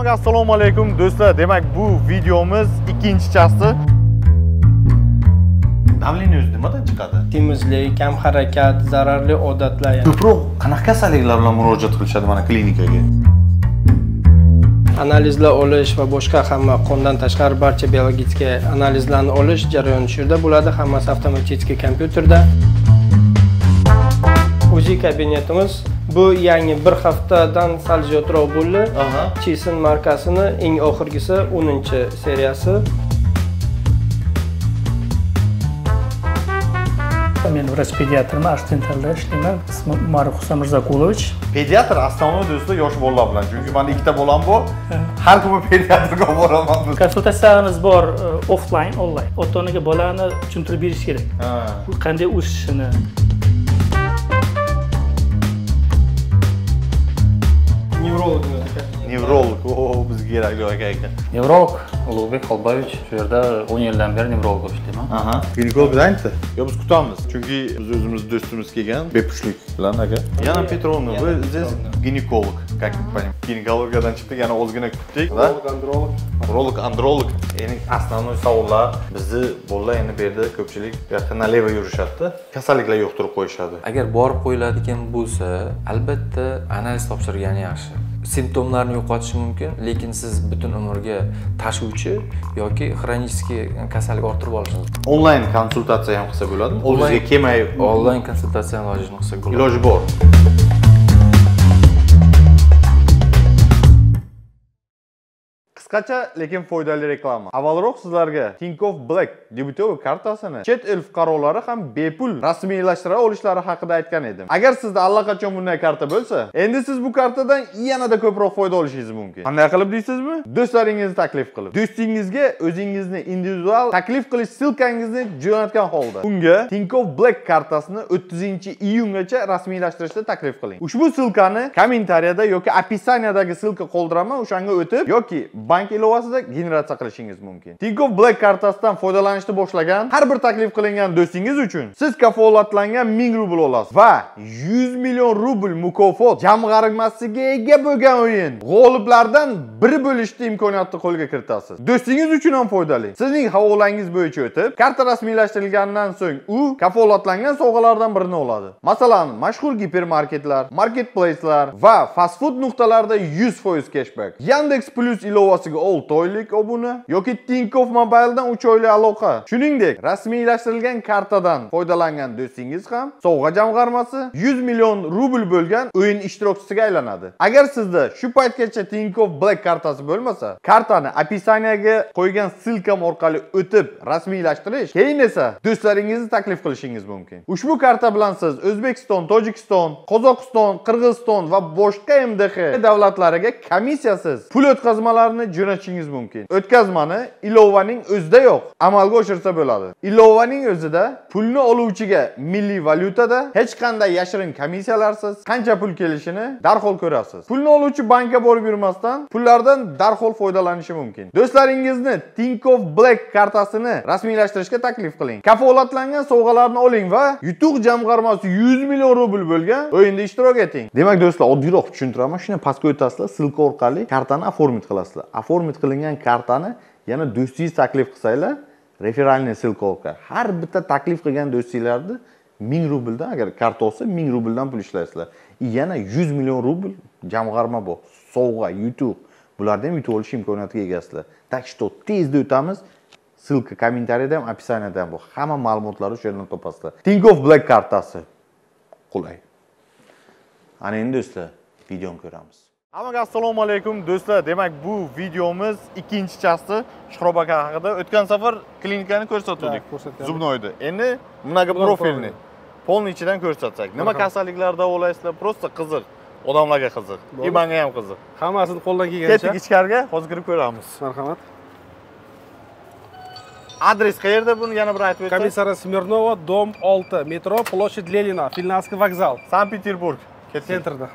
Hammaga assalomu alaykum do'stlar. Demak, bu videomiz ikkinchi chasti. Davleniya o'zi nimadan chiqadi? Semizlik, kam harakat, zararli odatlar. Ko'proq qanaqa kasalliklar bilan murojaat qilishadi mana klinikaga? Analizlar olish va boshqa hamma qondan tashqari barcha biologik analizlarni olish jarayoni shu yerda bo'ladi, hammasi avtomatik kompyuterda. Uji kabinetimiz bu yangi bir haftadan sal ziyodroq bo'ldi. Chisen markasini eng oxirgisi 10-seriyasi. Men vrach-pediatrman, Ashtentalda ishlayman. Ismim Umar Husan Mirzaqulovich. Pediatr aslında do'stlar yosh bolalar bilan. Chunki meni ikkita bolam bor. Har kuni pediatrga boraman. Konsultatsiyamiz bor offline, online. Ota-onaga bolani tushuntirib berish kerak. Bu qanday o'sishini. Nevrolog, bizga kerakli aka. Nevrolog Ulug'bek Xolboyevich. Shu yerda 10 yildan beri nevrolog bo'lib ishlayman. Ginekolog aytdi. Yo, biz kutamiz. Chunki biz o'zimiz do'stimiz kelgan bepushtlik bilan aka. Yana Petrovna, bu siz ginekolog, как понимаете. Ginekologiyadan chiqdik, yana ozgina kutdik. Urolog, androlog. Endi asosiy savollar bizni bolalar endi bu yerda ko'pchilik nalevo yurishadi. Kasalliklar yuqtirib qo'yishadi. Agar borib qo'yiladigan bo'lsa, albatta analiz topshirgani yaxshi. Simptomlarni yo'qotishi mumkin, lekin siz butun umrga tashuvchi yoki xronический kasallik orttirib olishingiz. Onlayn konsultatsiya ham qilsa bo'ladimi? O'zingizga kelmay onlayn konsultatsiya ilojini qilsa bo'ladi. Iloji bor. Qisqacha lekin foydali reklama. Avvalroq sizlarga Tinkoff Black debyutoviy kartasini chet el fuqarolari ham bepul rasmiylashtira olishlari haqida aytgan edim. Agar sizda allaqachon bunday karta bo'lsa, endi siz bu kartadan yanada ko'proq foyda olishingiz mumkin. Qanday qilib deysizmi? Do'stlaringizni taklif qilib, do'stingizga o'zingizni individual taklif qilish silkangizni jo'natgan holda unga Tinkoff Black kartasini 30-iyungacha rasmiylashtirishni taklif qiling. Ushbu silkani kommentariyada yoki opisaniyadagi silka qoldiraman, o'shanga o'tib yoki bank ilovasida generatsiya qilishingiz mumkin. Tinkoff Black kartasidan foydalanishni boshlagan har bir taklif qilingan do'stingiz uchun siz kafolatlangan 1000 rubl olasiz va 100 million rubl mukofot jamg'armasiga ega bo'lgan o'yin g'oliblardan biri bo'lishni imkoniyatini qo'lga kiritasiz. Do'stingiz uchun ham foydali. Sizning havolangiz bo'yicha o'tib, karta rasmiylashtirilgandan so'ng u kafolatlangan sovg'alardan birini oladi. Masalan, mashhur gipermarketlar, marketplace'lar va fast food nuqtalarida 100% cashback. Yandex Plus ilovasiga 6 oylik obuna yoki Tinkoff Mobile'dan 3 oylik aloqa. Shuningdek, rasmiylashtirilgan kartadan foydalangan do'stingiz ham sovg'a jamg'armasi 100 million rubl bo'lgan o'yin ishtirokchisiga aylanadi. Agar sizda shu paytgacha Tinkoff Black kartasi bo'lmasa, kartani opisaniyaga qo'ygan silkam orqali o'tib rasmiylashtirish, keyin esa do'stlaringizni taklif qilishingiz mumkin. Ushbu karta bilan siz O'zbekiston, Tojikiston, Qozog'iston, Qirg'iziston va boshqa MDH davlatlariga komissiyasiz pul o'tkazmalarini jo'natishingiz mumkin. O'tkazmani ilovaning o'zida yo'q, amalga oshirsa bo'ladi. Ilovaning o'zida pulni oluvchiga milliy valyutada hech qanday yashirin komissiyalarsiz qancha pul kelishini darhol ko'rasiz. Pulni oluvchi bankka borib yurmasdan pullardan darhol foydalanishi mumkin. Do'stlaringizni Tinkoff Black kartasini rasmiylashtirishga taklif qiling. Kafolatlangan sovg'alarni oling va yutuq jamg'armasi 100 million rubl bo'lgan o'yinda ishtirok eting. Demak do'stlar, oddiyroq tushuntiraman, shuni pastga o'tasizlar, silka orqali kartani оформить qilasizlar. Оформить qilingan kartani yana do'stingiz taklif qilsanglar, referalniy silka orqali har bitta taklif qilgan do'stinglarni 1000 rubldan, agar karta olsa 1000 rubldan pul ishlaysizlar. Yana 100 million rubl jamg'arma bor. Sovg'a, yutuq. Bulardan ham yutib olish imkoniyatiga egasizlar. Tak что tezda o'tamiz. Silka kommentariyada ham, opisaniyada ham bor. Hamma ma'lumotlarni shu yerdan topasizlar. Tinkoff Black kartasi qulay. Ana endi do'stlar, videoni ko'ramiz. Hammaga assalomu alaykum do'stlar. Demak, bu videomiz ikkinchi chasti Shuhrob aka haqida. O'tgan safar klinikani ko'rsatdik. Zubnoyda. Endi bunaqa profilni polni ichidan ko'rsatsak. Nima kasalliklar davolaysizlar? Prosta qiziq. Odamlarga qiziq. Menga ham qiziq. Hammasini qo'ldan kelganicha. Ketdik ichkariga, hozir kirib ko'ramiz. Marhamat. Adres qayerda, buni yana bir aytib o'tsangiz. Komissariya Smirnova, dom 6, metro, площадь Lenina, Finlandskiy vokzal, Sankt-Peterburg, sentrda.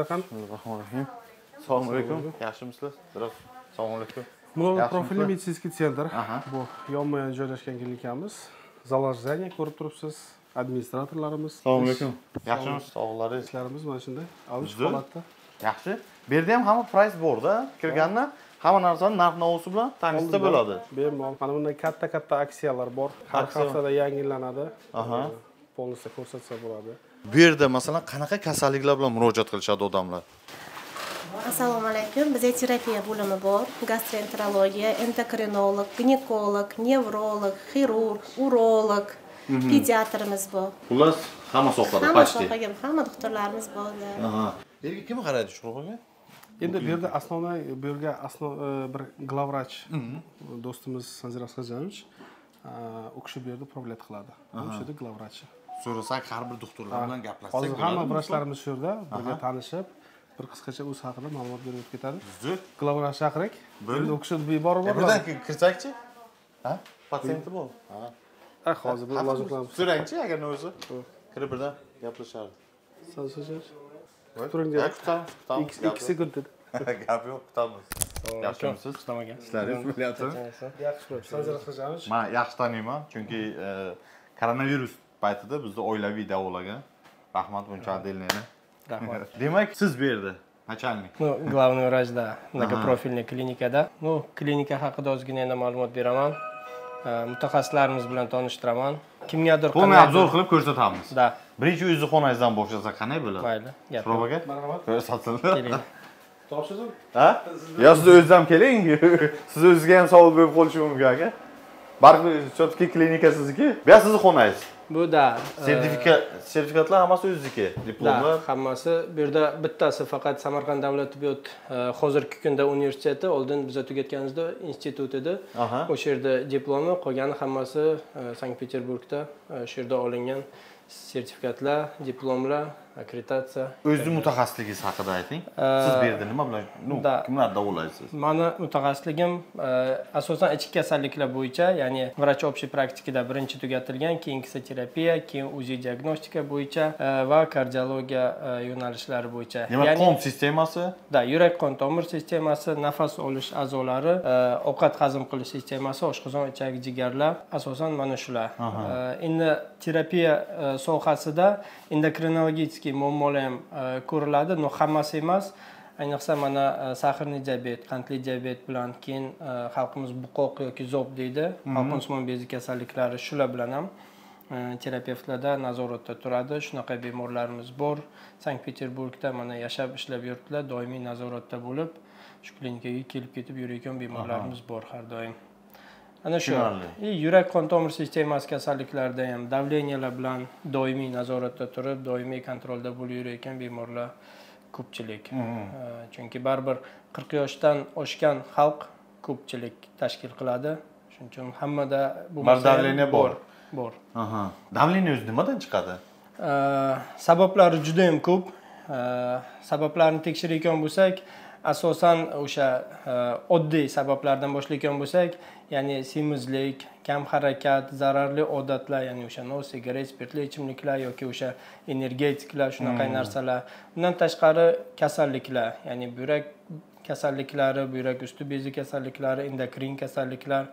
ham. Bismillahirrohmanirrohim. Assalomu alaykum. Yaxshimisizlar? Assalomu alaykum. Mulozim Yaxshimisiz? profilli meditsinskiy sentr. Aha. Bu yonma-yon joylashgan klinikamiz. Zaложение ko'rib turibsiz. Administratorlarimiz. Assalomu alaykum. Yaxshimisiz? Sog'liqlaringiz? Ishlarimiz mana shunday. Alış Uzun. holatda. Yaxshi. Bu yerda ham hamma price bor-da. Kirganda hamma narsani narx-navosi bilan tanishsa bo'ladi. Bemalol. Mana bunday katta aksiyalar bor. Har Aksiya. haftada yangilanadi. Aha. Polnisda ko'rsatsa bo'ladi. Bu yerda masalan qanaqa kasalliklar bilan murojaat qilishadi odamlar? Assalomu alaykum. Bizda terapiya bo'limi bor. Gastroenterologiya, endokrinolog, ginekolog, nevrolog, xirurg, urolog, pediatrimiz bor. Xullas, hamma sohada, Hamma почти. sohaga, hamma doktorlarimiz bor. Aha. Yerga kim qaraydi shu ro'yxatga? Endi bu yerda основной bu yerga bir glavvrach do'stimiz Sanzir Asqarjanovich u kishi bu yerda upravлять qiladi. U kishi glavvrachi. So'rasak har bir doktorlar bilan gaplashsak Hozir hamma vrachlarimiz shu yerda birga tanishib, bir qisqacha o'z haqida ma'lumot berib o'tib ketadi. Zut. Glavvrach chaqirik. Bo'ldi. Endi u kishi yuborib Birdan boradi. kirsakchi? Ha? Patsiyenti bor. Ha. Hozir bir lozim qilamiz. So'rangchi agar ne o'zi. Kirib birdan gaplashardi. Sanzir. Turing Ya, kutamiz. 2 sekund dedi. Gap yo'q, kutamiz. Yaxshimisiz? Ishlaringiz bo'lyaptimi? Yaxshi ko'p. Sanzir Asqarjanovich. Men yaxshi taniyman, chunki koronavirus paytida bizda oilaviy davolagan. Rahmat buncha отдельныйni. Rahmat. Demak, siz bu yerda начальник. Ну, главный врач, да, многопрофильной klinikada. Ну, klinika haqida ozgina yana ma'lumot beraman. Mutaxassislarimiz bilan tanishtiraman. Kimgadir Buni obzor qilib ko'rsatamiz. Da, Birinchi o'zi xonangizdan boshlasak qanday bo'ladi? mayli. Gap. Shuroq aka? Marhamat. Ko'rsatsinlar. Keling. Topshirdim. Ha? Yo siz o'zingiz ham keling. Siz o'zingizga ham savol berib qolishi mumkin aka. Baribir chotki klinika sizniki. Bu yoq sizni xonangiz. Bu da Sertifikatlar hammasi o'zizniki. Diplomlar. hammasi bu yerda bittasi faqat Samarqand davlat tibbiyot hozirgi kunda universiteti, oldin biz tugatganimizda institut edi. Aha. O'sha yerda diplomi, qolgani hammasi Sankt-Peterburgda shu yerda olingan sertifikatlar, diplomlar, akkreditatsiya. O'zingiz mutaxassisligingiz haqida ayting. Siz bu yerda nima bilan, Da. kimlar davolaysiz? Mani mutaxassisligim asosan ichki kasalliklar bo'yicha, ya'ni vrach общей praktikada birinchi tugatilgan, keyingisi terapiya, keyin UZI diagnostika bo'yicha va kardiologiya yo'nalishlari bo'yicha. Demak, qon sistemasi, Da, yurak qon tomir sistemasi, nafas olish a'zolari, ovqat hazm qilish sistemasi, oshqozon, ichak, jigarlar, asosan mana shular. Endi terapiya sohasida endokrinologik muammolar ham ko'riladi, no hammasi emas. Ayniqsa mana sahrli diabet, qandli diabet bilan keyin xalqimiz buqoq yoki zob deydi, halqonsimon bezi kasalliklari shular bilan ham terapevtlarda nazoratda turadi. Shunaqa bemorlarimiz bor. Sankt-Peterburgda mana yashab ishlab yuribdilar, doimiy nazoratda bo'lib, shu klinikaga kelib ketib yurayotgan bemorlarimiz bor har doim. Ana shu yurak qon tomir sistemasi kasalliklarida ham davleniyalar bilan doimiy nazoratda turib, doimiy kontrolda bo'lib yurayotgan bemorlar ko'pchilik. Chunki baribir 40 yoshdan oshgan xalq ko'pchilik tashkil qiladi. Shuning uchun hammada bu davleniya bor. Bor. Aha. Davleniya o'zi nimadan chiqadi? Sabablari juda ham ko'p. Sabablarni tekshirayotgan bo'lsak, asosan o'sha oddiy sabablardan boshlayotgan bo'lsak, ya'ni semizlik, kam harakat, zararli odatlar, ya'ni o'sha sigaret, spirtli ichimliklar yoki o'sha energetiklar, shunaqa narsalar. Bundan tashqari kasalliklar, ya'ni buyrak kasalliklari, buyrak usti bezi kasalliklari, endokrin kasalliklar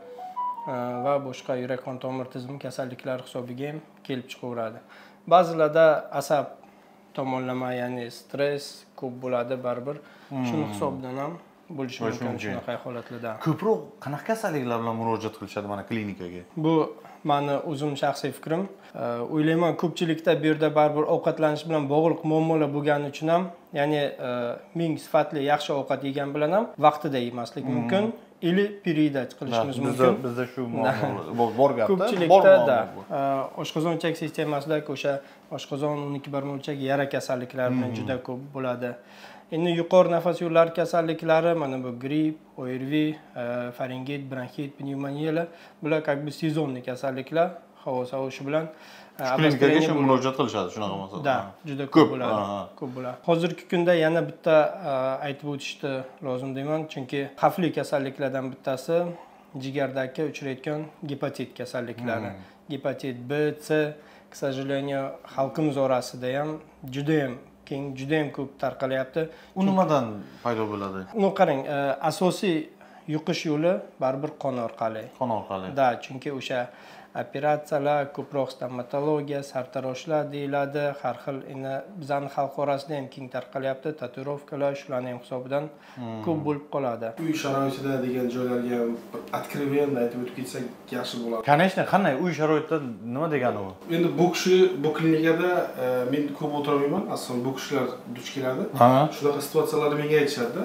va boshqa yurak qon tomir tizimi kasalliklari hisobiga ham kelib chiqaveradi. Ba'zilarda asab tomonlama, ya'ni stress ko'p bo'ladi baribir. Shuni hisobidan ham bo'lishi mumkin shunaqa holatlarda. Ko'proq qanaqa kasalliklar bilan murojaat qilishadi mana klinikaga? Bu meni o'zim shaxsiy fikrim. O'ylayman ko'pchilikda bu yerda baribir ovqatlanish bilan bog'liq muammolar bo'lgani uchun ham, ya'ni ming sifatli yaxshi ovqat yegan bilan ham vaqtida yemaslik mumkin. Ili переедать qilishimiz mumkin. Bizda shu muammolar bor gapda. Ko'pchilikda oshqozon ichak sistemasidagi o'sha oshqozon, uniki barmoqchak yara kasalliklari bilan juda ko'p bo'ladi. Endi yuqori nafas yo'llari kasalliklari, mana bu gripp, ORV, faringit, bronxit, pnevmoniyalar, bular как бы сезонный kasalliklar, havo sovishi bilan klinikaga shu murojaat qilishadi shunaqa masalan. Da, juda ko'p bo'ladi. Ko'p bo'ladi. Hozirgi kunda yana bitta aytib o'tishni lozim deyman, chunki xavfli kasalliklardan bittasi jigardagi uchrayotgan gepatit kasalliklari. Gepatit B, C, к сожалению, xalqimiz orasida ham juda ham keyin juda ham ko'p tarqalyapti. U nimadan paydo bo'ladi? Uni qarang, asosiy yuqish yo'li baribir qon orqali. Qon orqali. Da, chunki o'sha operatsiyalar, ko'proq stomatologiya, sartaroshlar deyiladi, har xil bizning xalq orasida ham keng tarqalyapti, tatuirovkalar shularning ham hisobidan ko'p bo'lib qoladi. Uy sharoitida degan joylarga откровенно aytib o'tib ketsak yaxshi bo'ladi. Конечно, qanday uy sharoitida nima degani u? Endi bu klinikada men ko'p o'tirmayman, asosan bu kishilar duch keladi. Shunaqa situatsiyalarni menga aytishadi-da.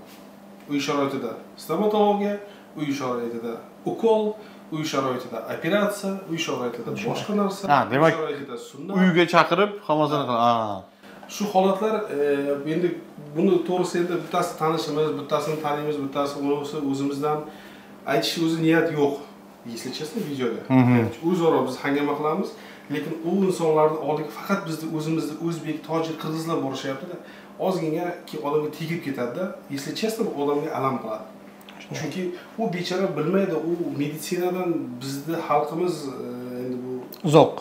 Uy sharoitida stomatologiya, uy sharoitida ukol, uy sharoitida operatsiya, uy sharoitida boshqa narsa, demak, sharoitida sunnat. Uyga chaqirib, hammasini qiladi. Shu holatlar endi buni to'g'risi endi bittasi tanishimiz, bittasini taniymiz, bittasi o'zimizdan aytish o'zi niyat yo'q. Если честно, videoda. O'zaro biz hangama qilamiz, lekin u insonlarni oldiga faqat bizni o'zimizni o'zbek, tojik, qirg'izlar borishyapti-da. Ozgina odamga tegib ketadi-da. Если честно, bu odamga alam qiladi. Chunki u bechora bilmaydi, u meditsinadan bizni xalqimiz endi bu uzoq.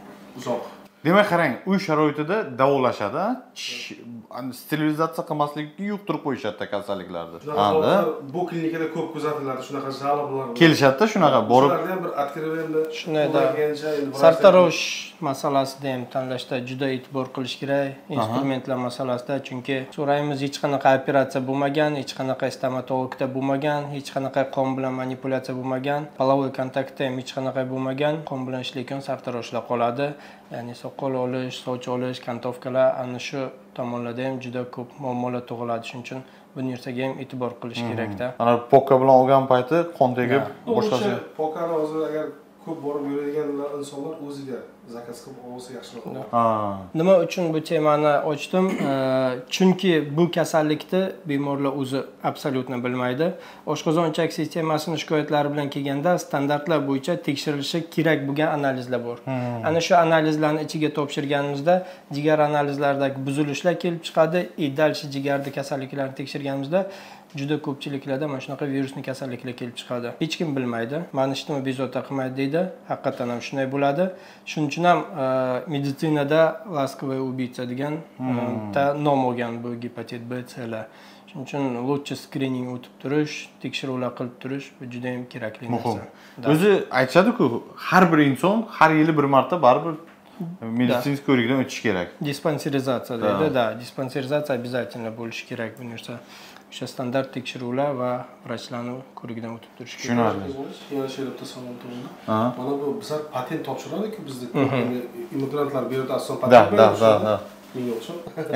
Demak, qarang, uy sharoitida davolashadi, sterilizatsiya qilmaslikka yuqtirib qo'yishadi kasalliklarni. Bu klinikada ko'p kuzatiladi, shunaqa жалобалар. Kelishadi, shunaqa borib. Ularni ham bir откровенно shunday sartarosh masalasida ham tanlashda juda e'tibor qilish kerak, instrumentlar masalasida, chunki so'raymiz, hech qanaqa operatsiya bo'lmagan, hech qanaqa stomatologda bo'lmagan, hech qanaqa qon bilan manipulyatsiya bo'lmagan, polovoy kontaktda ham hech qanaqa bo'lmagan, qon bilan ishlayotgan sartaroshlar qoladi. Ya'ni soqol olish, soch olish, kantovkalar ana shu tomonlarda ham juda ko'p muammolar tug'iladi. Shuning uchun bu narsaga ham e'tibor qilish kerak-da. Ana poka bilan olgan payti qon tegib boshqasi. Pokani o'zi agar ko'p borib yuradigan insonlar o'ziga zakaz qilib olsa yaxshiroq. Nima uchun bu temani ochdim? Chunki bu kasallikni bemorlar o'zi absolyutni bilmaydi. Oshqozon ichak sistemasining shikoyatlari bilan kelganda standartlar bo'yicha tekshirilishi kerak bo'lgan analizlar bor. Ana shu analizlarni ichiga topshirganimizda jigar analizlaridagi buzilishlar kelib chiqadi. Dalshi jigarda kasalliklarni tekshirganimizda juda ko'pchiliklarda mana shunaqa virusli kasalliklar kelib chiqadi. Hech kim bilmaydi. Mana shuni bezovta qilmaydi deydi. Haqiqatan ham shunday bo'ladi. Shuning uchun ham meditsinada laskovaya ubiytsa degan nom olgan bu gepatit B, C lar. Shuning uchun lutcha skrining o'tib turish, tekshiruvlar qilib turish bu juda ham kerakli narsa. O'zi aytishadi-ku, har bir inson har yili bir marta baribir meditsinskiy ko'rikdan o'tish kerak. Dispanserizatsiya deydi, da, dispanserizatsiya обязательно bo'lishi kerak bu narsa. O'sha standart tekshiruvlar va vrachlarning ko'rigidan o'tib turish kerak. Tushunarli. Yana sheribda savol tug'ildi. Mana bu bizlar patent topshiradi-ku bizda immigrantlar bu yerda asosan patent beradi. Menga o'xshab.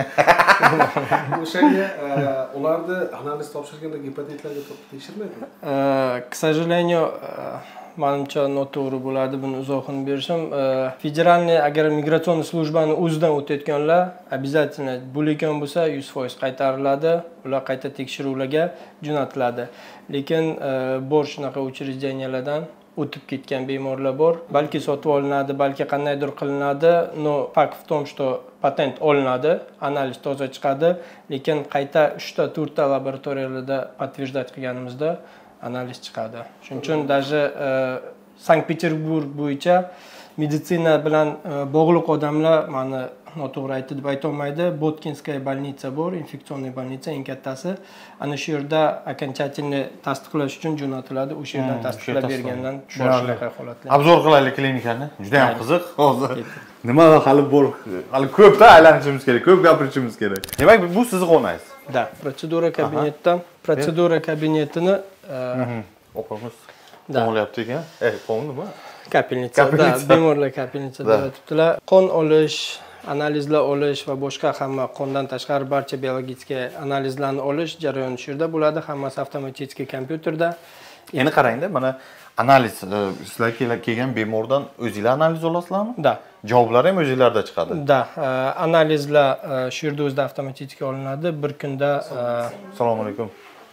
O'shanga ularni analiz topshirganda gepatitlarga tekshirmaydimi? К сожалению, manimcha noto'g'ri bo'ladi buni izohini berishim. Federalniy agar migratsion slujbani o'zidan o'tayotganlar обязательно bo'layotgan bo'lsa 100% qaytariladi, ular qayta tekshiruvlarga jo'natiladi. Lekin bor shunaqa uchrejeniyalardan o'tib ketgan bemorlar bor. Balki sotib olinadi, balki qandaydir qilinadi. No, fakt в том, что patent olinadi, analiz toza chiqadi, lekin qayta 3 ta 4 ta laboratoriyalarda подтверждать qilganimizda analiz chiqadi. Shuning uchun даже Sankt-Peterburg bo'yicha meditsina bilan bog'liq odamlar meni noto'g'ri aytdi deb aytolmaydi. Botkinskaya больница bor, infeksionniy больница eng kattasi. Ana shu yerda окончательный tasdiqlash uchun jo'natiladi. O'sha yerdan tasdiqlab bergandan shunaqa holatlar. Obzor qilaylik klinikani. Juda ham qiziq. Hozir nima hali bor? Hali ko'pda aylanishimiz kerak, ko'p gapirishimiz kerak. Demak, bu sizni xonangiz. Da, protsedura kabinetini o'qimiz. Qo'ng'ilyapti ekan. Qo'ng'imi? Kapelnitsa, da, bemorlar kapelnitsada yotibdilar. Qon olish, analizlar olish va boshqa hamma qondan tashqari barcha biologik analizlarni olish jarayoni shu yerda bo'ladi, hammasi avtomatik kompyuterda. Endi qarangda, mana analiz sizlar kelgan bemordan o'zingizlar analiz olasizlarmi? Da. Javoblar ham o'zingizlarda chiqadi. Da, analizlar shu yerda o'zida avtomatik olinadi. Bir kunda Assalomu alaykum.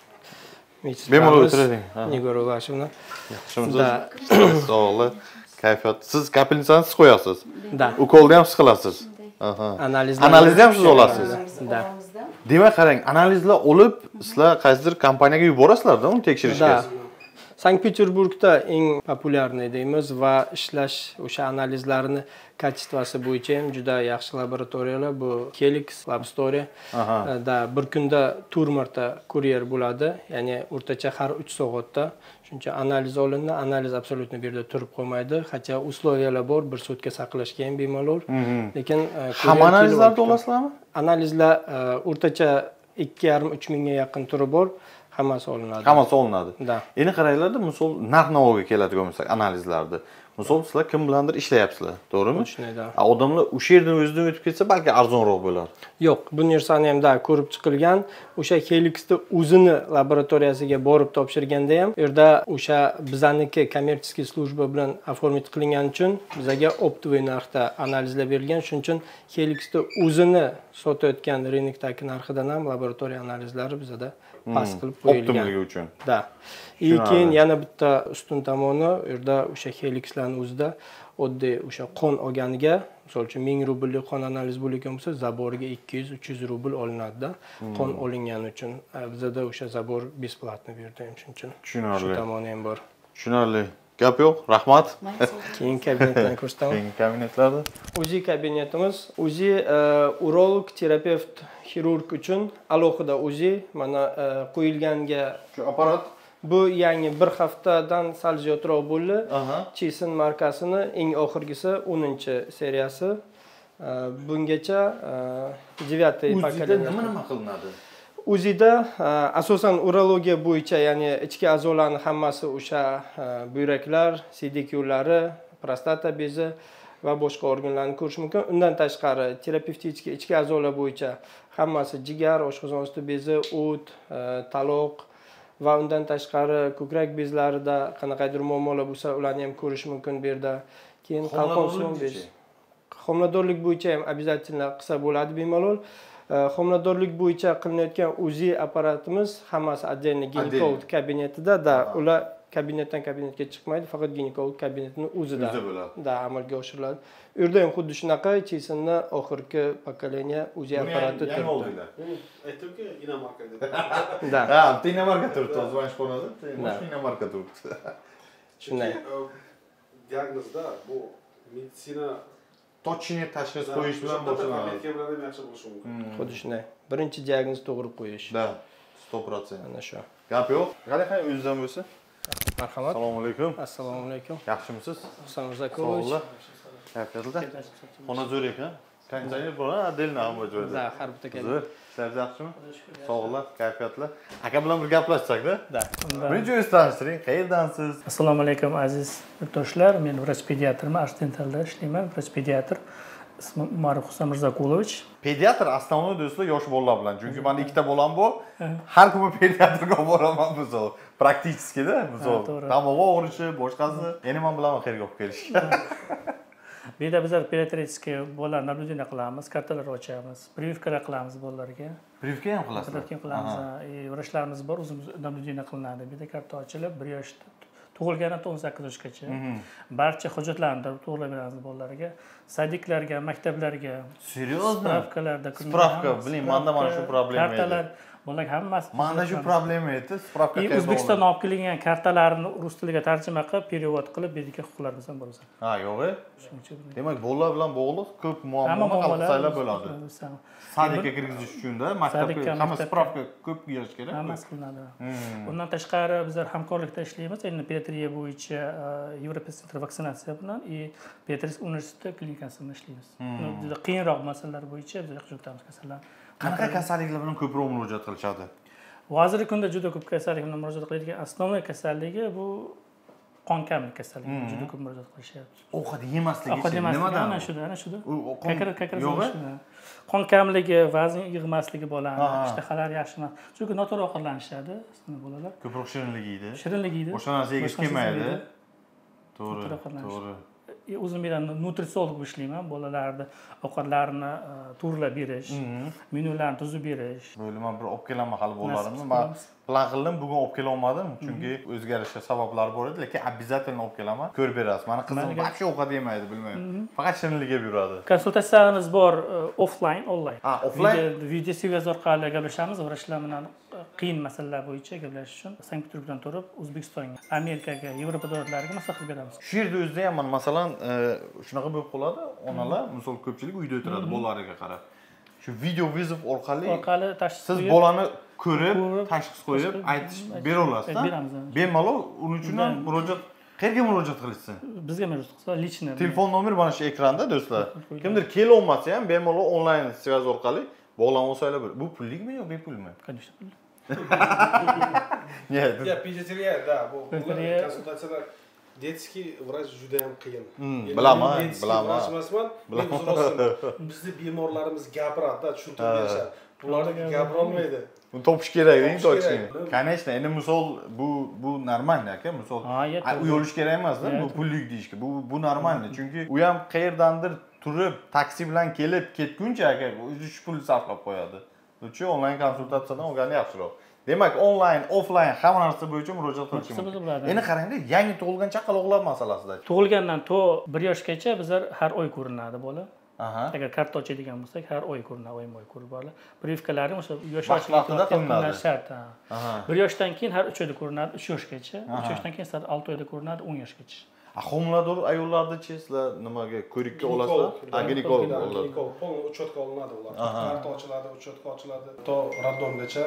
Bemor o'tiring. Igor Ulashevna. Yaxshimisiz? Sog'lik, kayfiyat. Siz kapelnitsani siz qo'yasiz. Da. Ukolni ham siz qilasiz. Analizni ham siz olasiz. Da. Demak, qarang, analizlar olib, sizlar qaysidir kompaniyaga yuborasizlar-da uni tekshirishga. Sankt Peterburgda eng populyarniy deymiz va ishlash o'sha analizlarni kачествоsi bo'yicha ham juda yaxshi laboratoriyalar bu Helix Laboratory da bir kunda 4 marta kuryer bo'ladi, ya'ni o'rtacha har 3 soatda shuncha analiz olindi. Analiz absolyutno bu yerda turib qolmaydi. Hatto условиялар bor, bir sutka saqlashga ham bemalol. Lekin hamma analizlarni olasizlarmi? Analizlar o'rtacha 2,5-3 mingga yaqin turi bor. Hammasi olinadi. Hammasi olinadi. Da. Endi qaranglarda, misol narx-navoga keladigan bo'lsak, analizlarda. Misol sizlar kim bilandir ishlayapsizlar, to'g'rimi? Shunday. Odamlar o'sha yerdan o'zidan o'tib ketsa, balki arzonroq bo'lar. Yo'q, bu narsani ham ko'rib chiqilgan. O'sha Helixda o'zini laboratoriyasiga borib topshirganda ham, u yerda o'sha bizaniki kommersiy slujba bilan оформить qilingan uchun bizga optovoy narxda analizlar berilgan. Shuning uchun Helixda o'zini sotayotgan rynokdagi narxidan ham laboratoriya analizlari bizda past qilib qo'yilgan. Optimligi uchun. Da. Keyin yana bitta ustun tomoni, u yerda o'sha Helixlarning o'zida oddiy o'sha qon olganiga, misol uchun 1000 rubllik qon analiz bo'lgan bo'lsa, zaboriga 200-300 rubl olinadi-da. Qon olingani uchun. Bizda o'sha zabor besplatni bu yerda ham shuning uchun. Tushunarli. Shu tomoni ham bor. Tushunarli. Gap yo'q, rahmat. Keyin kabinetlarni ko'rsataman. Keyin kabinetlarda UZI kabinetimiz, UZI urolog, terapevt, xirurg uchun alohida UZI mana qo'yilganga shu apparat bu yangi bir haftadan sal ziyodroq bo'ldi. Chisen markasini eng oxirgisi 10-seriyasi. Bungacha 9-pokoleniya. nima qilinadi? UZIda asosan urologiya bo'yicha, ya'ni ichki a'zolarning hammasi o'sha buyraklar, siydik yo'llari, prostata bezi va boshqa organlarni ko'rish mumkin. Undan tashqari terapevtik ichki a'zolar bo'yicha hammasi jigar, oshqozon usti bezi, o't, taloq va undan tashqari ko'krak bezlarida qanaqadir muammolar bo'lsa, ularni ham ko'rish mumkin bu yerda. Keyin qalqon suv bez. Homiladorlik bo'yicha ham обязательно qilsa bo'ladi bemalol. Homiladorlik bo'yicha qilinayotgan UZI apparatimiz hammasi отдельный ginekolog kabinetida, ular kabinetdan kabinetga chiqmaydi, faqat ginekolog kabinetining o'zida amalga oshiriladi. U yerda ham xuddi shunaqa Chisenni oxirgi pokoleniya UZI apparati turibdi. Aytdimki, Dinamarka dedi. Ha, Dinamarka turibdi, o'zbanish qo'nadi. Dinamarka turibdi. Shunday. Diagnozda bu meditsina точный tashxis qo'yish bilan boshlanadi. Medika bilan ham yaxshi bo'lishi mumkin. Xuddi shunday. Birinchi diagnoz to'g'ri qo'yish. Da, 100%. Ana shu. Gap yo'q. Qanday o'zingizdan bo'lsa? Marhamat. Assalomu alaykum. Assalomu alaykum. Yaxshimisiz? Husan Mirzakolovich. Qayerda? Xona zo'r ekan. Konditsioner bor, отдельно hamma joyda. Da, har bitta kabi. Zo'r. Sizlar yaxshimi? Sog'lar, kayfiyatlar. Aka bilan bir gaplashsak-da. Da. Birinchi o'zingizni tanishtiring. Qayerdansiz? Assalomu alaykum aziz yurtdoshlar. Men vrach pediatrman, Ashtentalda ishlayman. Vrach pediatr. Ismim Umar Husan Mirzakolovich. Pediatr основной do'stlar yosh bolalar bilan. Chunki menda ikkita bolam bor. Har kuni pediatrga boraman misol. Praktikada misol. Tomog'i og'rishi, boshqasi. Endi men bilan qayerga olib kelishgan. Bu yerda bizlar pediatrический bolalar naблюдение qilamiz, kartalar ochamiz, прививкаlar qilamiz bolalarga. Прививка ham qilasizlar? Прививка qilamiz. Vrachlarimiz bor, o'zimiz naблюдение qilinadi. Bu yerda karta ochilib, 1 yoshda tug'ilganidan 18 yoshgacha barcha hujjatlarni to'g'rilab beramiz bolalarga. Sadiklarga, maktablarga. Серьезно? Spravkalarda Spravka, biling, menda mana shu problema edi. Kartalar bolalar hammasi. Mana shu problema edi. Spravka qayerda? O'zbekistondan olib kelingan kartalarni rus tiliga tarjima qilib, перевод qilib, bu yerga huquqlarimiz ham bor o'zi. Ha, yo'q-e. Demak, bolalar bilan bog'liq ko'p muammo hal qilsalar bo'ladi. Sadikka kirgizish uchun-da, maktabga hamma spravka ko'p berish kerak. Hammasi qilinadi. Bundan tashqari bizlar hamkorlikda ishlaymiz. Endi pediatriya bo'yicha Yevropa sentri vaksinatsiya bilan Pediatriya universiteti klinikasi bilan ishlaymiz. Juda qiyinroq masalalar bo'yicha biz hujjatlarimiz kasallar. Qanaqa kasalliklar bilan ko'proq murojaat qilishadi? Hozirgi kunda juda ko'p kasallik bilan murojaat qiladigan asosiy kasalligi bu qon kamlik kasalligi. Juda ko'p murojaat qilishyapti. Ovqat yemasligi nimadan? Ana shuda. Qon kamligi, vazn yig'masligi bo'ladi, ishtahalari yaxshi emas. Chunki noto'g'ri ovqatlanishadi bolalar. Ko'proq shirinlik yeydi. Shirinlik yeydi. Boshqa narsa yegish kelmaydi. To'g'ri. O'zim bilan nutritsiolog ishlayman, bolalarni ovqatlarini to'g'rilab berish, menyularni tuzib berish. Bo'ldi, men bir olib kelaman hali bolalarimni. Men plan qildim, bugun olib kela olmadim, chunki o'zgarishga sabablari bor edi, lekin обязательно olib kelaman. Ko'rib berasiz. Meni qizim вообще ovqat yemaydi, bilmayman. Faqat shirinlikka yuradi. Konsultatsiyamiz bor offline, online. Ha, offline. Video svязь orqali gaplashamiz, vrachlar bilan qiyin masalalar bo'yicha gaplashish uchun Sankt Peterburgdan turib O'zbekistonga, Amerikaga, Yevropa davlatlariga maslahat qilib beramiz. Shu yerda o'zida ham masalan shunaqa bo'lib qoladi, onalar, misol ko'pchilik uyda o'tiradi bolalariga qarab. Shu video vizov orqali tashxis siz bolani ko'rib, tashxis qo'yib, aytish bera olasiz. Beramiz. Bemalol uning uchun ham murojaat, qayerga murojaat qilishsin? Bizga murojaat qilsa, lichni. Telefon nomeri mana shu ekranda do'stlar. Kimdir kela olmasa ham bemalol onlayn svязь orqali bog'lanib olsanglar bo'ladi. Bu pullikmi yo bepulmi? Конечно, pul. Нет. Я педиатрия, да, bu konsultatsiyalar детский vrach juda ham qiyin. Bilaman, vrach emasman. Men uzroqsim. Bizni bemorlarimiz gapiradi, tushuntirib berishadi. Bular gapira olmaydi. Uni topish kerak, topish. Конечно, endi misol bu normal aka, misol uy olish kerak emas-da, bu pullik deyishga. Bu normal, chunki u ham qayerdandir turib, taksi bilan kelib ketguncha aka, o'zi shu pul sarflab qo'yadi. Uchun onlayn konsultatsiyadan olgani yaxshiroq. Demak, onlayn, offlayn hamma narsa bo'yicha murojaat qilish mumkin. Endi qarangda, yangi tug'ilgan chaqaloqlar masalasida. Tug'ilgandan to 1 yoshgacha bizlar har oy ko'rinadi bola. Agar karta ochadigan bo'lsak, har oy ko'rinadi, oyma-oy ko'rib boradi. Brifkalari o'sha yosh vaqtida qilinadi shart. 1 yoshdan keyin har 3 oyda ko'rinadi, 3 yoshgacha. 3 yoshdan keyin 6 oyda ko'rinadi, 10 yoshgacha. Homilador ayollarni-chi sizlar nimaga ko'rikka olasizlar? Ginekolog bo'ladi. Polni uchotka olinadi ular. Karta ochiladi, uchotka ochiladi. To raddomgacha.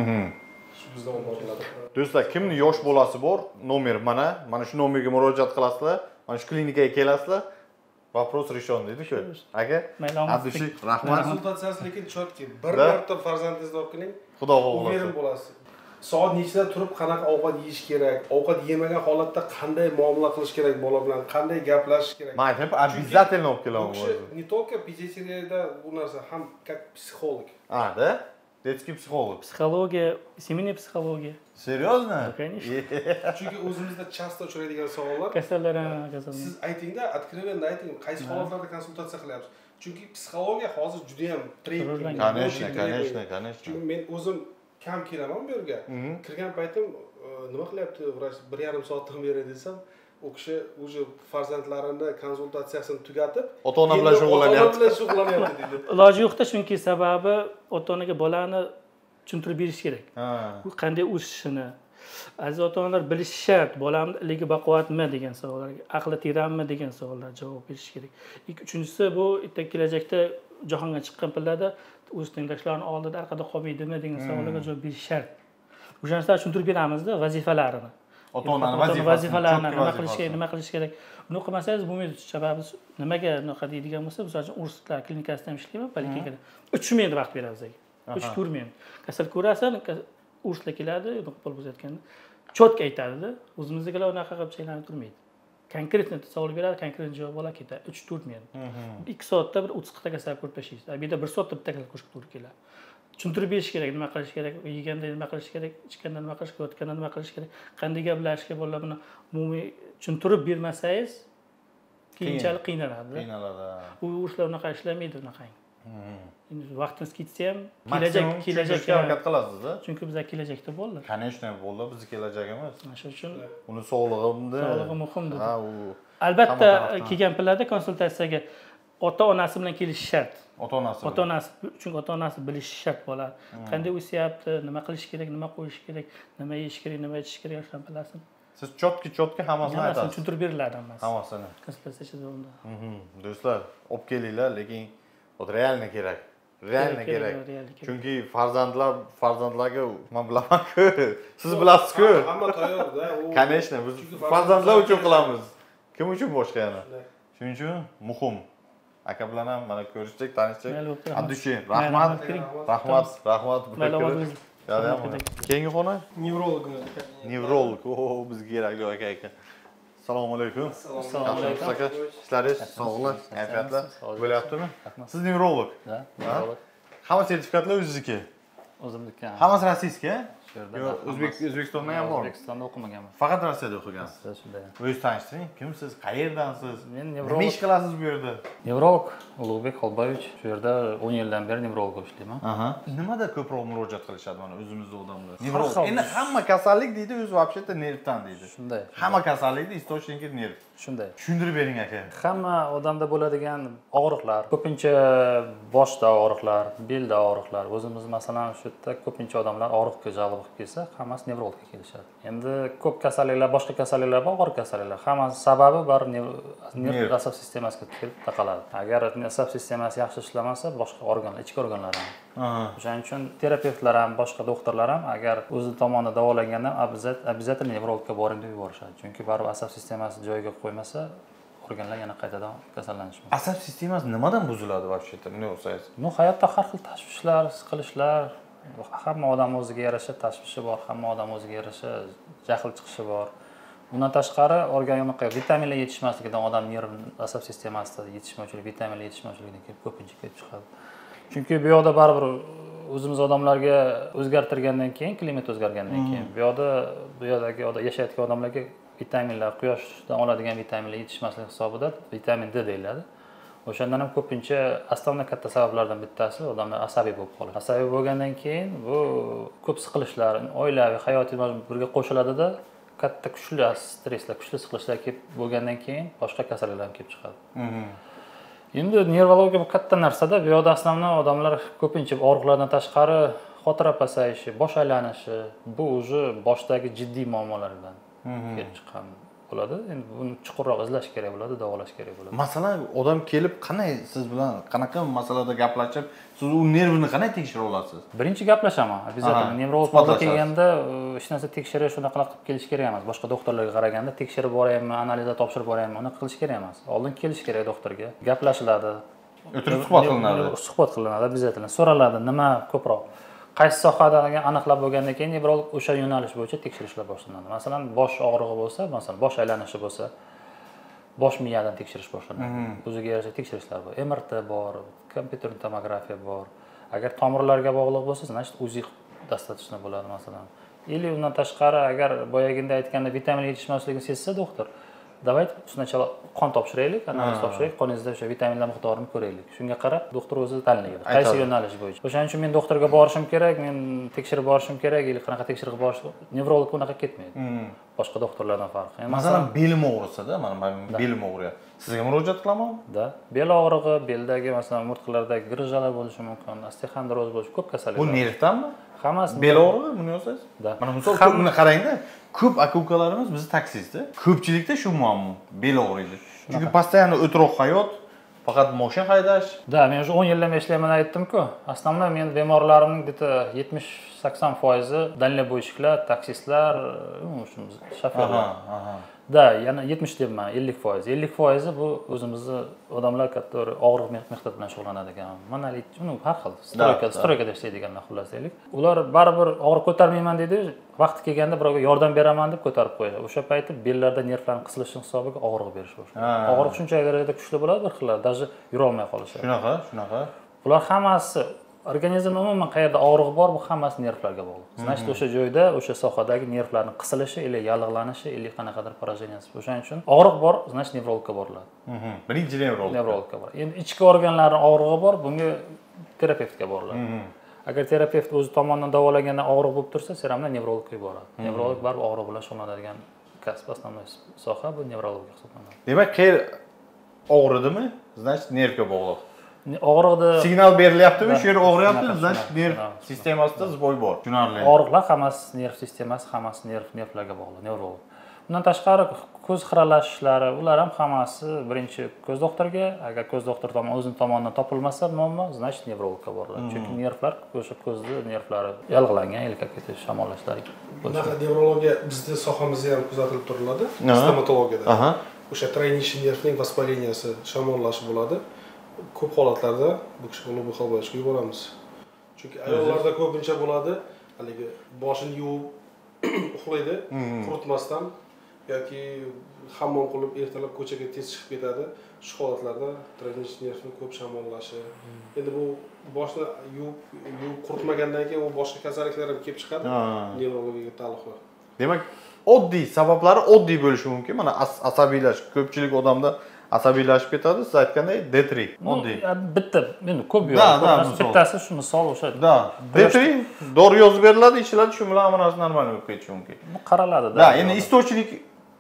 Bizda olib boriladi. Do'stlar, kimning yosh bolasi bor, nomer mana shu nomerga murojaat qilasizlar, mana shu klinikaga kelasizlar. Вопрос решен deydi-ku. Aka, Abdushi, rahmat. Konsultatsiyasi lekin chotki. Bir marta farzandingizni olib keling. Xudo xohlasa. Uverin bo'lasiz. Soat nechida turib qanaqa ovqat yeyish kerak, ovqat yemagan holatda qanday muomala qilish kerak bola bilan, qanday gaplashish kerak. Men aytib, обязательно olib kelaman. Не только педиатрияda bu narsa ham как psixolog. Да? Детский психолог. Psixologiya, семейная psixologiya. Серьезно? Конечно. Chunki o'zimizda часто uchraydigan savollar. Kasallar. Siz aytingda, откровенно ayting, qaysi holatlarda konsultatsiya qilyapsiz? Chunki psixologiya hozir juda ham trend. Конечно. Chunki men o'zim kam kelaman bu yerga. Kirgan paytim nima qilyapti vrach 1,5 soatdan beri desam, u kishi o'zi farzandlarini konsultatsiyasini tugatib, ota-ona bilan shug'ullanyapti dedi. Iloji yo'qda, chunki sababi ota-onaga bolani tushuntirib berish kerak. Bu qanday o'sishini. Aziz ota-onalar bilishi shart. Bolamni iligi baquvvatmi degan savollarga, aqli teranmi degan savollarga javob berish kerak. Uchinchisi bu kelajakda jahonga chiqqan pillada o'z tengdoshlarini oldida orqada qolmaydimi degan savollarga javob berish shart. O'sha narsalarni tushuntirib beramizda vazifalarini. Ota-onaning vazifalarini nima qilish kerak. Uni qilmasangiz bo'lmaydi. Sababi nimaga unaqa deydigan bo'lsa, misol uchun urslar klinikasida ham ishlayman, poliklinikada. 3 minut vaqt beramiz bizga. 3-4 minut. Kasal ko'rasan, urslar keladi, qo'l bo'zayotganda cho'tka aytadi-da. O'zimizdagilar unaqa qilib chaylanib turmaydi. Konkretni savol beradi, konkret javob oladi, ketadi. 3-4 minut. 2 soatda bir 30 ta kasal ko'rib tashlaysiz. Bu yerda 1 soatda bitta kasal ko'rishga to'g'ri keladi. Tushuntirib berish kerak, nima qilish kerak, yeganda nima qilish kerak, ichganda nima qilish kerak, yotganda nima qilish kerak, qanday gaplashishga bolalar buni umumiy tushuntirib bermasangiz, keyinchalik qiynaladi. U urslar unaqa ishlamaydi unaqa. Endi vaqtimiz ketsa ham kelajakka harakat qilasiz-da. Chunki bizlar kelajakda bolalar. Конечно, bolalar bizning kelajagimiz. Shuning uchun uni sog'lig'i muhimdir. Albatta, kelgan pillada konsultatsiyaga ota-onasi bilan kelish shart. Ota-onasi, chunki ota-onasi bilishi shart bola. Qanday o'syapti, nima qilish kerak, nima qo'yish kerak, nima yeyish kerak, nima ichish kerak, shuni bilasiz. Siz chotki hammasini aytasiz. Tushuntirib beriladi hammasi. Hammasini. Konsultatsiya davomida. Do'stlar, olib kelinglar, lekin реально kerak. Реально kerak. Chunki farzandlarga men bilaman-ku. Siz bilasiz-ku. Hamma tayyorda. Конечно, biz farzandlar uchun qilamiz. Kim uchun boshqa yana? Shuning uchun muhim. Aka bilan ham mana ko'rishdik, tanishdik. Abdushi, rahmat. Keyingi xona? Nevrolog. Bizga kerakli aka. Assalomu alaykum. Assalomu alaykum. Ishlaringiz sog'lik, kayfiyatlar bo'lyaptimi? Siz nevrolog. Hamma sertifikatlar o'zizniki. O'zimniki. Hammasi rossiyskiy? O'zbekistonda ham bor. O'zbekistonda o'qimaganman. Faqat Rossiyada o'qigansiz. Shunday. O'zingiz tanishtiring. Kimsiz? Qayerdansiz? Men nima ish qilasiz bu yerda? Nevrolog Ulug'bek Xolboyevich. Shu yerda 10 yildan beri nevrolog bo'lib ishlayman. Nimada ko'proq murojaat qilishadi mana o'zimizda odamlar? Nevrolog. Endi hamma kasallik deydi, o'zi вообще-то nervdan deydi. Shunday. Hamma kasallikning источники nerv. shunday. Tushuntirib bering aka. Hamma odamda bo'ladigan og'riqlar, ko'pincha boshda og'riqlar, belda og'riqlar. O'zimiz masalan shu yerda ko'pincha odamlar og'riqqa jalb qilib kelsa, hammasi nevrologga kelishadi. Endi ko'p kasalliklar, boshqa kasalliklar bor, og'ir kasalliklar. Hammasi sababi bor nerv asab sistemasiga kelib taqaladi. Agar asab sistemasi yaxshi ishlamasa, boshqa organlar, ichki organlar ham. O'shaning uchun terapevtlar ham, boshqa doktorlar ham agar o'zi tomonidan davolaganda обязательно nevrologga boring deb yuborishadi. Chunki baribir asab sistemasi joyiga qo'ymasa, organlar yana qaytadan kasallanishi mumkin. Asab sistemasi nimadan buziladi вообще-то? Nima o'xshaysiz? Hayotda har xil tashvishlar, siqilishlar, hamma odam o'ziga yarasha tashvishi bor, hamma odam o'ziga yarasha jahl chiqishi bor. Bundan tashqari organizmga vitaminlar yetishmasligidan odam nerv asab sistemasida yetishmovchilik, vitaminlar yetishmovchiligidan kelib ko'pincha kelib chiqadi. Chunki bu yoqda baribir o'zimiz odamlarga o'zgartirgandan keyin, klimat o'zgargandan keyin, bu yerdagi yashayotgan odamlarga vitaminlar, quyoshdan oladigan vitaminlar yetishmasligi hisobida vitamin D deyiladi. O'shandan ham ko'pincha aslida katta sabablardan bittasi odamlar asabiy bo'lib qoladi. Asabiy bo'lgandan keyin bu ko'p siqilishlar, oilaviy, hayotiy birga qo'shiladida katta kuchli stresslar, kuchli siqilishlar kelib bo'lgandan keyin boshqa kasalliklar ham kelib chiqadi. Endi nevrologiya bu katta narsada, bu yoqda aslida odamlar ko'pincha og'riqlardan tashqari xotira pasayishi, bosh aylanishi, bu уже boshdagi jiddiy muammolardan kelib chiqqan bo'ladi. Endi buni chuqurroq izlash kerak bo'ladi, davolash kerak bo'ladi. Masalan, odam kelib qanday siz bilan qanaqa masalada gaplashib, siz u nervini qanday tekshira olasiz? Birinchi gaplashaman. Обязательно nevrologga kelganda hech narsa tekshirish shunaqa qilib kelish kerak emas. Boshqa doktorlarga qaraganda tekshirib boraymi, analizlar topshirib boraymi, uni qilish kerak emas. Oldin kelish kerak doktorga. Gaplashiladi. O'tirib suhbat qilinadi. Suhbat qilinadi, обязательно. So'raladi, nima ko'proq. Qaysi sohada aniqlab bo'lgandan keyin nevrolog o'sha yo'nalish bo'yicha tekshirishlar boshlanadi. Masalan, bosh og'rig'i bo'lsa, masalan, bosh aylanishi bo'lsa, bosh miyadan tekshirish boshlanadi. O'ziga yarasha tekshirishlar bor. MRT bor, kompyuter tomografiya bor. Agar tomirlarga bog'liq bo'lsa, значит, UZI достаточно bo'ladi masalan. Или undan tashqari agar boyaginda aytganda vitamin yetishmasligini sezsa doktor, давайте сначала qon topshiraylik, analiz topshiraylik, qoningizda o'sha vitaminlar miqdorini ko'raylik. Shunga qarab doktor o'zi tanlaydi. Qaysi yo'nalish bo'yicha. O'shaning uchun men doktorga borishim kerak, men tekshirib borishim kerak, yoki qanaqa tekshirib borish, nevrolog unaqa ketmaydi. Boshqa doktorlardan farqi. Masalan, belim og'risa-da, mana belim og'riyapti. Sizga murojaat qilamanmi? Da. Bel og'rig'i, beldagi masalan umurtqalardagi grijjalar bo'lishi mumkin, osteoxondroz bo'lishi, ko'p kasalliklar. Bu nervdanmi? Hammasi bel og'rig'i, buni yozasiz? Da. Mana misol buni qarangda, ko'p aka-ukalarimiz bizni taksistda, ko'pchilikda shu muammo, bel og'riydi. Chunki постоянно o'troq hayot, faqat mashina haydash. Da, men уже 10 yildan ishlayman aytdim-ku. Aslida men bemorlarimning где-то 70-80% dальнобойщикlar, taksistlar, shoferlar. Da, yana 70 deyman, 50%. 50% bu o'zimizni odamlar katta og'riq mehnat bilan shug'ullanadigan. Monolit, uni har xil stroykada ishlaydiganlar xullas deylik. Ular baribir og'riq ko'tarmayman deydi, vaqti kelganda birovga yordam beraman deb ko'tarib qo'yadi. O'sha payti bellarda nervlarning qisilishi hisobiga og'riq berish boshlaydi. Og'riq shunchalik darajada kuchli bo'ladi bir xillar, даже yura olmay qolishadi. Shunaqa. Bular hammasi organizmda umuman qayerda og'riq bor, bu hammasi nervlarga bog'liq. Значит, o'sha joyda, o'sha sohadagi nervlarning qisilishi yoki yallig'lanishi yoki qanaqadir пораженияsi. O'shaning uchun og'riq bor, значит, nevrologga boriladi. Birinchi nevrologga boradi. Endi ichki organlarning og'rig'i bor, bunga terapevtga boriladi. Agar terapevt o'zi tomonidan davolaganda og'riq bo'lib tursa, seramdan nevrologga yuboradi. Nevrolog baribir og'riq bilan shug'ullanadigan kasb, основной soha bu nevrologiya hisoblanadi. Demak, qayer og'ridimi? Значит, nervga bog'liq. Og'riqda signal berilyaptimi, shu yer og'riyapti, значит, nerv sistemasida zvoy bor. Tushunarli. Og'riqlar hammasi nerv sistemasi, hammasi nervlarga bog'liq, nevrolog. Bundan tashqari ko'z xiralashishlari, ular ham hammasi birinchi ko'z doktoriga, agar ko'z doktori o'zining tomonidan topilmasa muammo, значит, nevrologga boriladi. Chunki nervlar, o'sha ko'zning nervlari yallig'langan, yoki ketish, shamollashlar. Bunaqa nevrologiya bizning sohamizda ham kuzatilib turiladi, stomatologiyada. O'sha тройничный nervning vоспаленияsi, shamollashi bo'ladi. Ko'p holatlarda bu kishi Ulug'bek Xolboyevga yuboramiz. Chunki ayollarda ko'pincha bo'ladi, haligi boshini yuvib uxlaydi, quritmasdan yoki hammom qilib ertalab ko'chaga tez chiqib ketadi. Shu holatlarda тройничный nervning ko'p shamollashi. Endi bu boshni yuvib quritmagandan keyin u boshqa kasalliklar ham kelib chiqadi, nevrologiyaga taalluqli. Demak, oddiy sabablari oddiy bo'lishi mumkin. Mana asabiylash, ko'pchilik odamda asabiylashib ketadi, siz aytganday D3 oddiy. Bitta, endi ko'p yo'q. Bittasi shu misol o'sha. Da, D3 dori yozib beriladi, ichiladi, shu bilan hamma narsa normal bo'lib ketishi mumkin. Bu qaraladi. Da, endi istochnik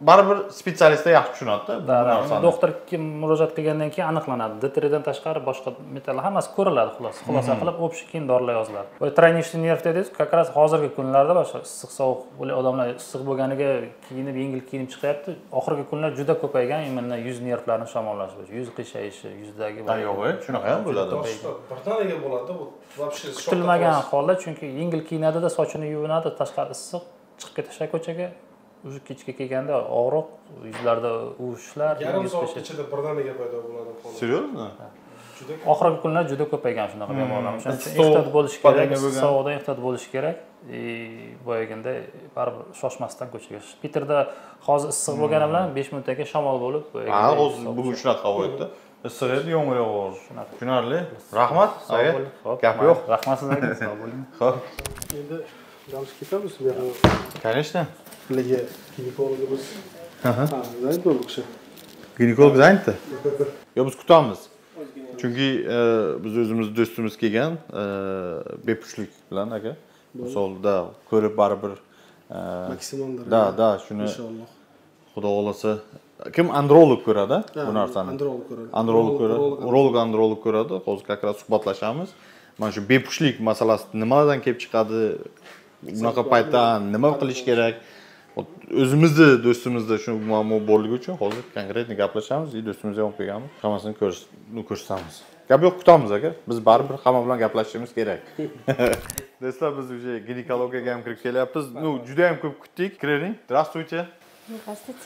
baribir specialistlar yaxshi tushunadi-da bu narsani. doktorga murojaat qilgandan keyin aniqlanadi. DTRdan tashqari boshqa metallar hammasi ko'riladi xulosa qilib o'pish keyin dorilar yoziladi. Va tranishniy nerv dediz, как раз hozirgi kunlarda boshqa issiq sovuq bo'lgan odamlar issiq bo'lganiga kiyinib yengil kiyinib chiqyapti. Oxirgi kunlar juda ko'paygan, mana yuz nervlarini shamollash, yuz qiyshayshi, yuzdagi yo'q, shunaqa ham bo'ladi. Birdaniga bo'ladi bu. Вообще kutilmagan holda, chunki yengil kiyinadi-da, sochini yuvinadi, tashqari issiq chiqib ketishadi ko'chaga. Уже kechga kelganda og'riq, yuzlarda uvishlar, yarim soat ichida birdaniga paydo bo'ladi holat. Seriozmi? Oxirgi kunlar juda ko'paygan shunaqa bemorlar. Shuning uchun ehtiyot bo'lish kerak, sovuqdan ehtiyot bo'lish kerak. Boyaganda baribir shoshmasdan ko'chaga. Peterda hozir issiq bo'lgani bilan 5 minutga shamol bo'lib, hozir bugun shunaqa havo edi. Issiq edi, yomg'ir yog'ar. Tushunarli. Rahmat. Gap yo'q. Rahmat sizlarga. Sog' bo'ling. Xo'p. Endi dams ketamiz bu yoqqa. Конечно. Bizga ginekologimiz. Zayd bu kishi. Ginekolog Zaydmi? Yo, biz kutamiz. Chunki biz o'zimiz do'stimiz kelgan bepushtlik bilan aka. Misolda ko'rib baribir maksimal da shuni inshaalloh Xudo xolasa kim androlog ko'radi bu narsani? Androlog ko'radi. Urolog ko'radi. Hozir как раз suhbatlashamiz. Mana shu bepushtlik masalasi nimadan kelib chiqadi? Bunaqa paytda nima qilish kerak? O'zimizni do'stimizda shu muammo borligi uchun hozir konkretni gaplashamiz, do'stimiz ham kelganmiz. Hammasini ko'rsatamiz. Gap yo'q, kutamiz aka. Biz baribir hamma bilan gaplashishimiz kerak. Do'stlar, biz уже ginekologiyaga ham kirib kelyapmiz. Juda ham ko'p kutdik. Kiring. Здравствуйте. Здравствуйте.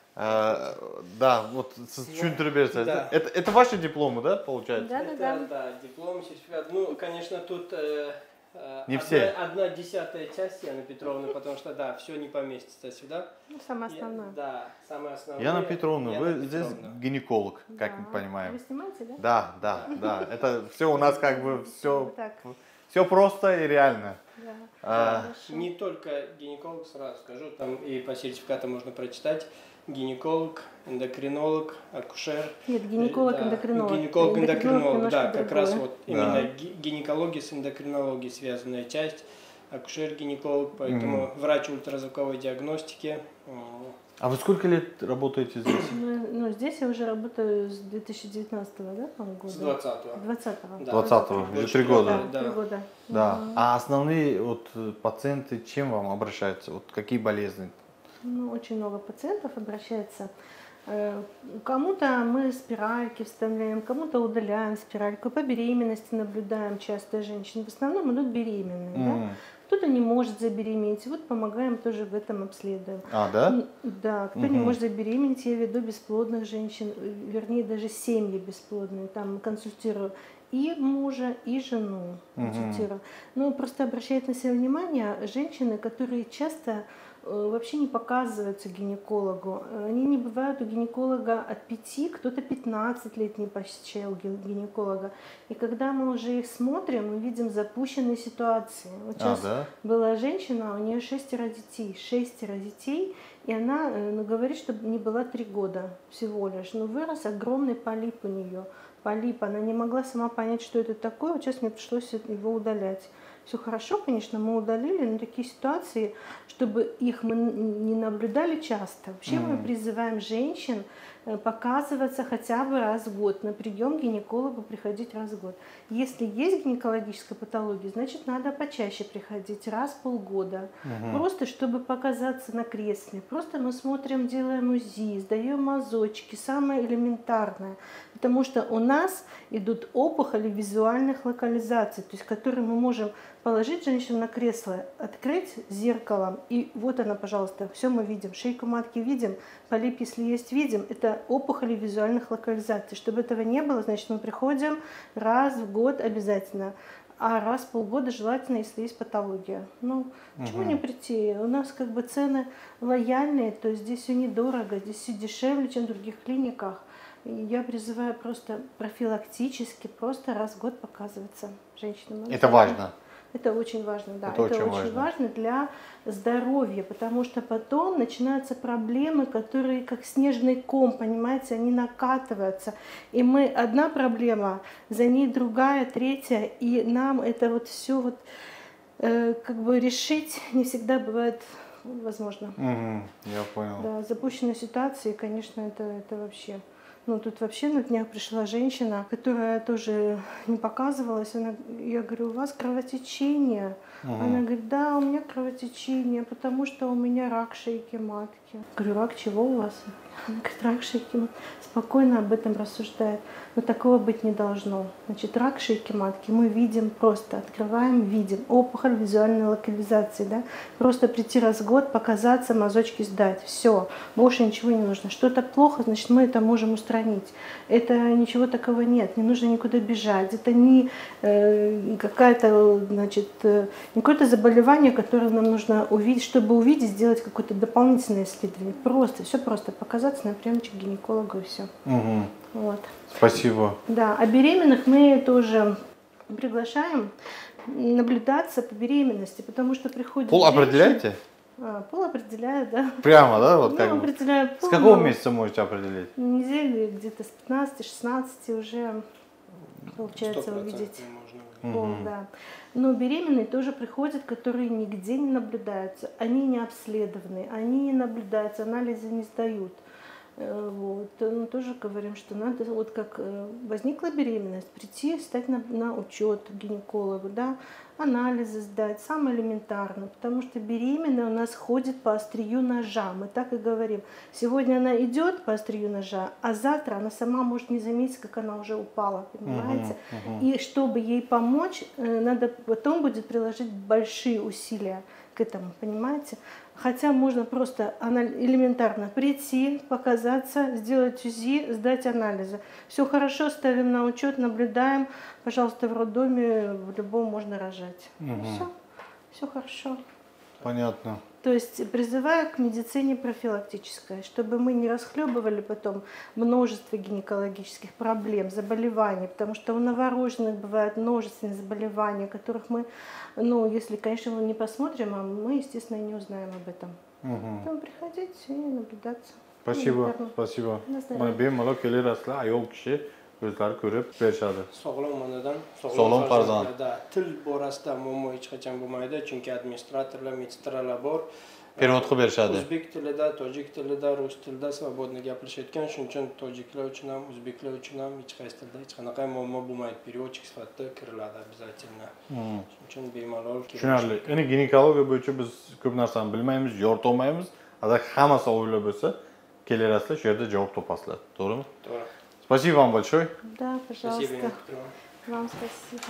Да, вот siz tushuntirib bersangiz. Это ваши дипломы, да, получается? Да, диплом, сертификат. Ну, конечно, тут не все. Одна десятая часть Яны Петровны, потому что, да, все не поместится сюда. Ну, самое основное. Да, самое основное. Яна Петровна, вы здесь гинеколог, как мы понимаем. Вы снимаете, да? Да. Это все у нас как бы все просто и реально. Не только гинеколог, сразу скажу, там и по сертификату можно прочитать. Гинеколог, эндокринолог, акушер. Нет, гинеколог-эндокринолог. Гинеколог-эндокринолог, да, как раз вот именно гинекология с эндокринологией связанная часть. Акушер-гинеколог, поэтому врач ультразвуковой диагностики. А вы сколько лет работаете здесь? Ну, здесь я уже работаю с 2019, да, по-моему, года? С 20-го. 20-го. 20-го, уже 3 года. Да, 3 года. Да. А основные вот пациенты чем вам обращаются? Вот какие болезни? Ну, очень много пациентов обращается. Кому-то мы спиральки вставляем, кому-то удаляем спиральку. По беременности наблюдаем часто женщин. В основном идут беременные. Да? Кто-то не может забеременеть. Вот помогаем тоже в этом обследуем. А, да? Да, кто не может забеременеть, я веду бесплодных женщин, вернее даже семьи бесплодные. Там консультирую и мужа, и жену. Консультирую. Но просто обращает на себя внимание женщины, которые часто вообще не показываются гинекологу. Они не бывают у гинеколога от 5, кто-то 15 лет не посещал гинеколога. И когда мы уже их смотрим, мы видим запущенные ситуации. Вот сейчас была женщина, у нее 6 детей, и она говорит, что не была 3 года всего лишь, но вырос огромный полип у нее. Полип, она не могла сама понять, что это такое, вот сейчас мне пришлось его удалять. Все хорошо, конечно, мы удалили, но такие ситуации, чтобы их мы не наблюдали часто. Вообще мы призываем женщин показываться хотя бы раз в год, на прием к гинекологу приходить раз в год. Если есть гинекологическая патология, значит надо почаще приходить, раз в полгода. Просто чтобы показаться на кресле. Просто мы смотрим, делаем УЗИ, сдаем мазочки, самое элементарное. Потому что у нас идут опухоли визуальных локализаций, то есть которые мы можем положить женщину на кресло, открыть зеркалом, и вот она, пожалуйста, все мы видим, шейку матки видим, полип, если есть, видим, это опухоли визуальных локализаций. Чтобы этого не было, значит, мы приходим раз в год обязательно, а раз в полгода желательно, если есть патология. Ну, почему не прийти? У нас как бы цены лояльные, то есть здесь все недорого, здесь все дешевле, чем в других клиниках. И я призываю просто профилактически, просто раз в год показываться женщинам. Это важно. Это очень важно, да. Это очень важно для здоровья, потому что потом начинаются проблемы, которые как снежный ком, понимаете, они накатываются. И мы одна проблема, за ней другая, третья, и нам это вот все вот как бы решить не всегда бывает возможно. Я понял. Да, запущенные ситуации, конечно, это вообще. Ну, тут вообще на днях пришла женщина, которая тоже не показывалась. Я говорю, у вас кровотечение? Она говорит, да, у меня кровотечение, потому что у меня рак шейки матки. Говорю, рак чего у вас? Она говорит, рак шейки матки. Спокойно об этом рассуждает. Но такого быть не должно. Значит, рак шейки матки мы видим просто, открываем, видим. Опухоль визуальной локализации, да. Просто прийти раз в год, показаться, мазочки сдать. Все, больше ничего не нужно. Что-то плохо, значит, мы это можем устранить. Это ничего такого нет, не нужно никуда бежать. Это не какая-то, значит, не какое-то заболевание, которое нам нужно увидеть, чтобы увидеть, сделать какое-то дополнительное исследование. Просто, все просто, показаться на приемчик гинекологу и все. Вот. Спасибо. Да, а беременных мы тоже приглашаем наблюдаться по беременности, потому что приходит Пол женщина- определяете? Пол определяет, да. Прямо, да? Вот Ну, как бы. определяю С пол, какого но месяца можете определить? недели где-то с 15-16 уже получается 100% увидеть можно. пол, да. Но беременные тоже приходят, которые нигде не наблюдаются, они не обследованы, они не наблюдаются, анализы не сдают. Вот. Ну, тоже говорим, что надо, вот как возникла беременность, прийти, стать на учет к гинекологу, да, анализы сдать, самое элементарно, потому что беременная у нас ходит по острию ножа, мы так и говорим. Сегодня она идет по острию ножа, а завтра она сама может не заметить, как она уже упала, понимаете? И чтобы ей помочь, надо потом будет приложить большие усилия к этому, понимаете? Хотя можно просто элементарно прийти, показаться, сделать УЗИ, сдать анализы. Все хорошо, ставим на учет, наблюдаем. Пожалуйста, в роддоме в любом можно рожать. Все хорошо. Понятно. То есть призываю к медицине профилактической, чтобы мы не расхлебывали потом множество гинекологических проблем, заболеваний, потому что у новорожденных бывают множественные заболевания, которых мы, ну, если, конечно, мы не посмотрим, а мы, естественно, и не узнаем об этом. Поэтому приходить и наблюдаться. Спасибо, Элементарно. спасибо. На здоровье. Mana bemalol kelarasizlar, ayol kishi o'zlari ko'rib berishadi. Sog'lom onadan Sog'lom farzand. farzandlarda til borasida muammo hech qachon bo'lmaydi, chunki administratorlar, medsestralar bor. Perevod qilib berishadi. O'zbek tilida, tojik tilida, rus tilida svobodno gapirishayotgan, shuning uchun tojiklar uchun ham, o'zbeklar uchun ham hech qaysi tilda hech qanaqa muammo bo'lmaydi. Переводчик sifatida kiriladi обязательно. Shuning uchun bemalol Tushunarli. Endi ginekologiya bo'yicha biz ko'p narsani bilmaymiz, yorita olmaymiz. Agar hamma savollar bo'lsa, kelarasizlar, shu yerda javob topasizlar. To'g'rimi? To'g'ri. Спасибо вам большое. Да, Спасибо. пожалуйста. Вам спасибо.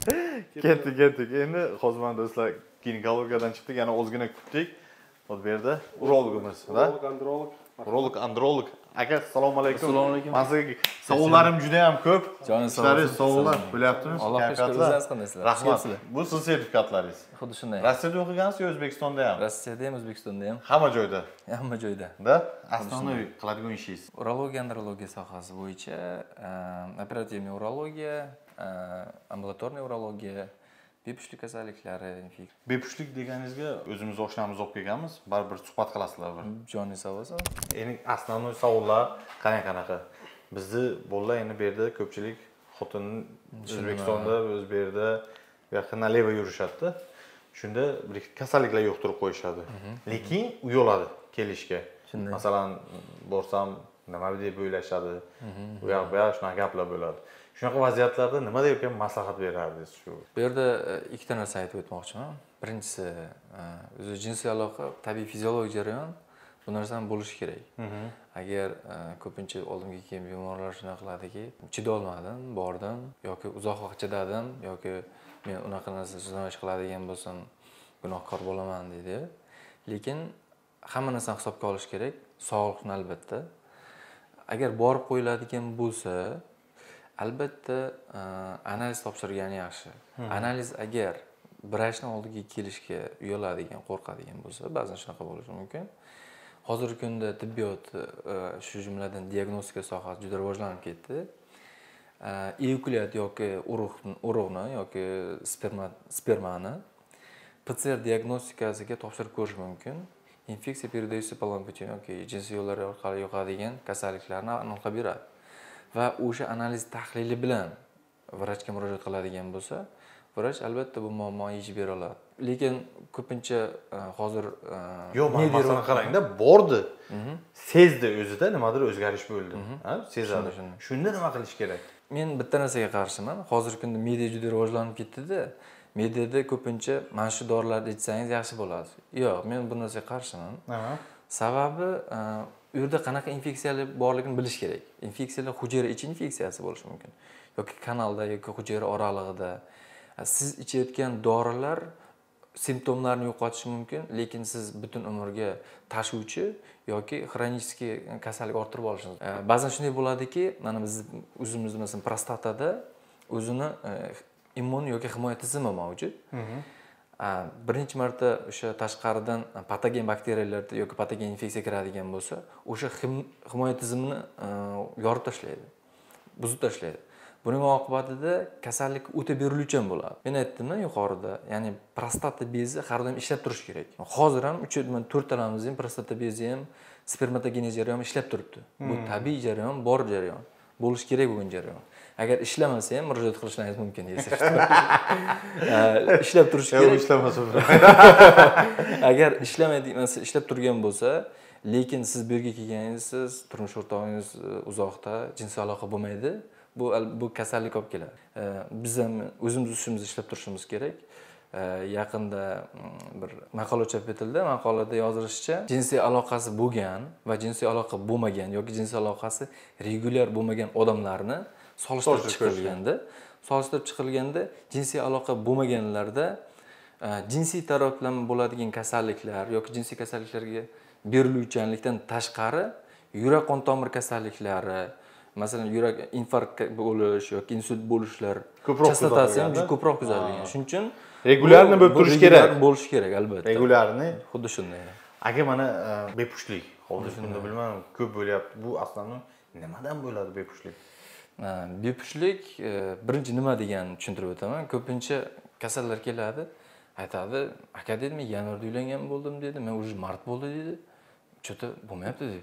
Ketdik. Endi hozir do'stlar ginekologiyadan chiqdik, yana ozgina kutdik. Hozir bu yerda urologimiz, da? Urolog, androlog. Aka, assalomu alaykum. Assalomu alaykum. Men sizga savollarim juda ham ko'p. Joningiz sog' Ishlaringiz bo'lsin. savolllar, bilyaptimiz. Alloh xush ko'rsin. O'zingiz qandaysizlar? Rahmat. Bu siz sertifikatlaringiz. Xuddi shunday. Rossiyada o'qigansiz yo O'zbekistonda ham? Rossiyada ham, O'zbekistonda ham, Hamma joyda. hamma joyda. Da? Основной qiladigan ishingiz. Urologiya, andrologiya sohasi bo'yicha operativniy urologiya, ambulatorniy urologiya, bepushtlik kasalliklari, Bepushtlik deganingizga o'zimiz oshnamiz olib kelganmiz. Baribir suhbat qilasizlar bir. joningiz sog' bo'lsin. Endi основной savollar qanaqa? Bizni bolalar endi bu yerda ko'pchilik xotin O'zbekistonda, o'z bu yerda yaqin налево yurishadi. Shunda bir kasalliklar yo'qtirib qo'yishadi. Lekin uyaladi kelishga. Masalan, borsam nima deb o'ylashadi. Bu yoq shunaqa gaplar bo'ladi. Shunaqa vaziyatlarda nima deb maslahat berardingiz shu? Bu yerda ikkita narsa aytib o'tmoqchiman. Birinchisi, o'zi jinsiy aloqa tabiiy fiziologik jarayon. Bu narsa bo'lishi kerak. Agar ko'pincha oldimga kelgan bemorlar shuna qiladiki, chidolmadim, bordim yoki uzoq vaqt chidadim yoki men unaqa narsa namoyish qiladigan bo'lsam gunohkor bo'laman deydi. Lekin hamma narsani hisobga olish kerak, sog'liqni albatta. Agar borib qo'yiladigan bo'lsa, albatta analiz topshirgani yaxshi. Analiz agar vrachning oldiga kelishga uyaladigan, qo'rqadigan bo'lsa, ba'zan shunaqa bo'lishi mumkin. Hozirgi kunda tibbiyot, shu jumladan diagnostika sohasi juda rivojlanib ketdi. Eyukulyat yoki urug'ni yoki spermani PCR diagnostikasiga topshirib ko'rish mumkin. Infeksiya передается половым путем yoki jinsiy yo'llar orqali yuqadigan kasalliklarni aniqlab beradi. Va o'sha analiz tahlili bilan vrachga murojaat qiladigan bo'lsa, vrach albatta bu muammoni yechib bera oladi. Lekin ko'pincha hozir yo'q, masalan qarangda, bordi. Sezdi o'zida nimadir o'zgarish bo'ldi. Ha, sezadi. Shunda nima qilish kerak? Men bitta narsaga qarshiman. Hozirgi kunda media juda rivojlanib ketdi-da. Mediada ko'pincha mana shu dorilarni ichsangiz yaxshi bo'ladi. Yo'q, men bu narsaga qarshiman. Sababi u yerda qanaqa infeksiyalar borligini bilish kerak. Infeksiyalar hujayra ichi infeksiyasi bo'lishi mumkin yoki kanalda yoki hujayra oralig'ida. Siz ichayotgan dorilar simptomlarni yo'qotishi mumkin, lekin siz butun umrga tashuvchi yoki xronический kasallik orttirib olishingiz. Ba'zan shunday bo'ladiki, mana biz o'zimizda masalan prostatada o'zini immun yoki himoya tizimi mavjud. Birinchi marta o'sha tashqaridan patogen bakteriyalar yoki patogen infeksiya kiradigan bo'lsa, o'sha himoya tizimini yorib tashlaydi, buzib tashlaydi. Buning oqibatida kasallik o'ta beriluvchan bo'ladi. Men aytdim-da yuqorida, ya'ni prostata bezi har doim ishlab turish kerak. Hozir ham 4 talamiz ham prostata bezi ham spermatogenez jarayoni ishlab turibdi. Bu tabiiy jarayon, bor jarayon, bo'lish kerak bo'lgan jarayon. Agar ishlamasa ham murojaat qilishingiz mumkin esa. Ishlab turish kerak. Ishlamasa. Agar ishlamaydigan, ishlab turgan bo'lsa, lekin siz bu yerga kelganingizsiz, turmush o'rtog'ingiz uzoqda, jinsiy aloqa bo'lmaydi. Bu kasallik olib keladi. Biz ham o'zimiz ishimizni ishlab turishimiz kerak. Yaqinda bir maqola chop etildi. Maqolada yozilishicha, jinsiy aloqasi bo'lgan va jinsiy aloqa bo'lmagan yoki jinsiy aloqasi regular bo'lmagan odamlarni solishtirib chiqilganda, jinsiy aloqa bo'lmaganlarda jinsiy tarafdan bo'ladigan kasalliklar yoki jinsiy kasalliklarga beriluvchanlikdan tashqari yurak qon tomir kasalliklari, masalan yurak infarkt bo'lish yoki insult bo'lishlar chastotasi ham ko'proq kuzatilgan. Shuning uchun regularni bo'lib turish kerak. Bo'lishi kerak albatta. Regularni xuddi shunday. Aka mana bepushtlik, hozir shunda bilmadim, ko'p bo'lyapti. Bu aslida nimadan bo'ladi bepushtlik? Bepushtlik birinchi nima deganini tushuntirib o'taman. Ko'pincha kasallar keladi, aytadi, aka dedi, men yanvarda uylangan bo'ldim dedi, men уже mart bo'ldi dedi. Cho'ta bo'lmayapti dedi.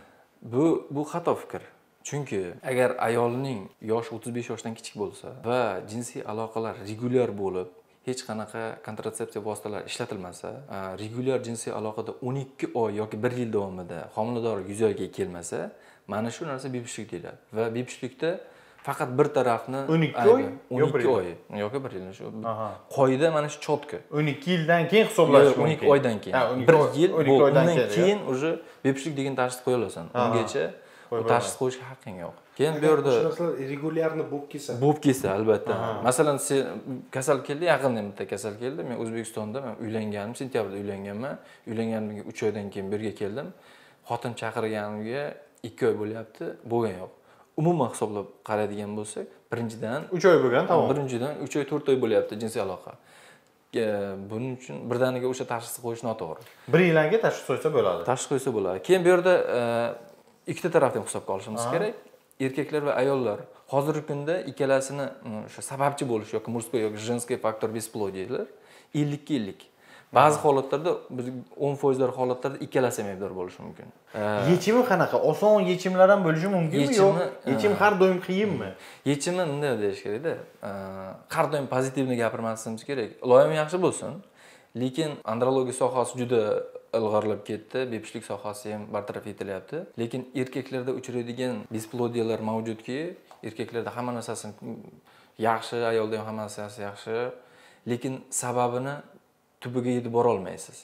Bu xato fikr. Chunki agar ayolning yoshi 35 yoshdan kichik bo'lsa va jinsiy aloqalar regular bo'lib, hech qanaqa kontratsepsiya vositalari ishlatilmasa, regular jinsiy aloqada 12 oy yoki 1 yil davomida homiladorlik yuzaga kelmasa, mana shu narsa bepushtlik deyiladi. Va bepushtlikda faqat bir tarafni 12 oy yoki 1 yil. Shu qoida mana shu chotka. 12 yildan keyin hisoblash mumkin. 12 oydan keyin. 1 yil, undan keyin уже bepushtlik degan tashxis qo'ya olasan. Ungacha bu tashxis qo'yishga haqqing yo'q. Keyin bu yerda regularni bo'lib kelsa albatta. Masalan, sen kasal keldi, yaqinda bitta kasal keldi. Men O'zbekistonda uylanganim, sentyabrda uylanganman. Uylanganimga 3 oydan keyin bu yerga keldim. Xotin chaqirganimga 2 oy bo'lyapti, bo'lgan yo'q. Umuman hisoblab qaraydigan bo'lsak, birinchidan 3 oy bo'lgan, tamom. Birinchidan 3 oy, 4 oy bo'lyapti jinsiy aloqa. Buning uchun birdaniga o'sha tashxisni qo'yish noto'g'ri. 1 yilga tashxis qo'ysa bo'ladi. Tashxis qo'ysa bo'ladi. Keyin bu yerda ikkita tarafdan hisobga olishimiz kerak. Erkaklar va ayollar hozirgi kunda ikkalasini o'sha sababchi bo'lish yoki murskoy yoki женский faktor бесплодиялар 50-50. Ba'zi holatlarda biz 10% holatlarda ikkalasi ham aybdor bo'lishi mumkin. Yechimi qanaqa? Oson yechimlar ham bo'lishi mumkinmi yo'q? Yechim har doim qiyinmi? Yechimi bunday deyish kerak-da. Har doim pozitivni gapirmasimiz kerak. Iloyim yaxshi bo'lsin, lekin andrologiya sohasi juda ilg'orlab ketdi, bepushtlik sohasi ham bartaraf etilyapti. Lekin erkaklarda uchraydigan besplodiyalar mavjudki, erkaklarda hamma narsasi yaxshi, ayolda ham hamma narsasi yaxshi, lekin sababini tubiga yetib bora olmaysiz.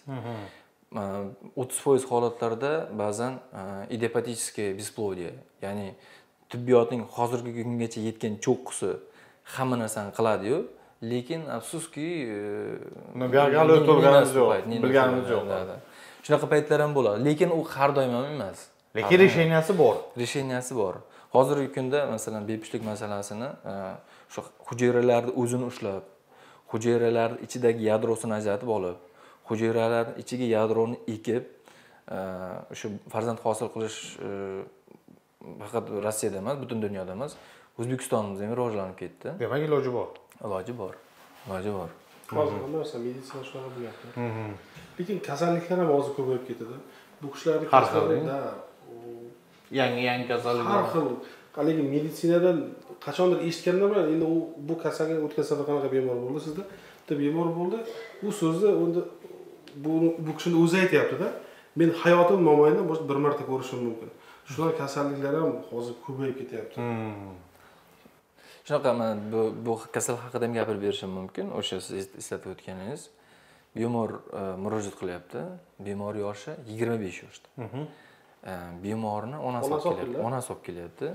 30% holatlarda ba'zan idiopatическое бесплодие, ya'ni tibbiyotning hozirgi kungacha yetgan cho'qqisi hamma narsani qiladi-yu, lekin afsuski uni gargal o'tganimiz yo'q, bilganimiz yo'q. Shunaqa paytlar ham bo'ladi, lekin u har doim ham emas. Lekin resheniyasi bor. Resheniyasi bor. Hozirgi kunda masalan bepushtlik masalasini shu hujayralarni o'zini ushlab, hujayralar ichidagi yadrosini ajratib olib, hujayralar ichiga yadroni ekib, o'sha farzand hosil qilish faqat Rossiyada emas, butun dunyoda emas, O'zbekistonimizda ham rivojlanib ketdi. Demak, iloji bor. Iloji bor. Hozir hamma narsa meditsina shunaqa bo'lyapti. Lekin kasalliklar ham hozir ko'payib ketadi. Bu qushlarning kasallikda yangi kasalliklar har xil lekin meditsinadan qachondir eshitganlar bilan endi bu kasalga o'tgan safar qanaqa bemor bo'ldi sizda? Bitta bemor bo'ldi. Bu so'zni endi bu kishini o'zi aytayapti-da. Men hayotim mobaynida boshqa bir marta ko'rishim mumkin. Shular kasalliklar ham hozir ko'payib ketyapti. Shunaqa men bu kasal haqida ham gapirib berishim mumkin. O'sha siz eslatib o'tganingiz. Bemor murojaat qilyapti. Bemor yoshi 25 yoshda. Bemorni onasi olib kelyapti.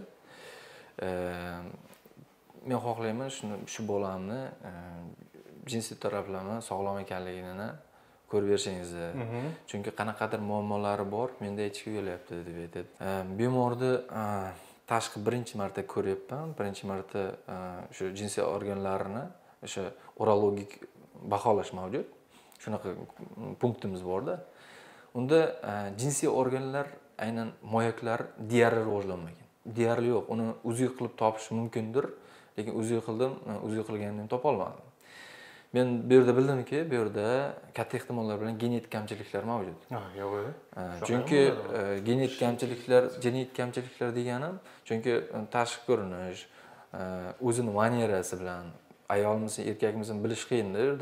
Men xohlayman shu bolamni jinsiy taraflama sog'lom ekanligini ko'rib berishingizni. Chunki qanaqadir muammolari bor, menda aytishga kelyapti deb aytadi. Bemorni tashqi birinchi marta ko'ryapman. Birinchi marta shu jinsiy organlarini o'sha urologik baholash mavjud. Shunaqa punktimiz bor-da. Unda jinsiy organlar aynan moyaklar deyarli rivojlanmagan. Deyarli yo'q. Uni o'zing qilib topish mumkindir, lekin o'zing qilganimni topa olmadim. Men bu yerda bildimki, bu yerda katta ehtimollar bilan genetik kamchiliklar mavjud. Chunki genetik kamchiliklar deganim, chunki tashqi ko'rinish, o'zini manierasi bilan ayolmisiz, erkakmisiz bilish qiyin-da yerda.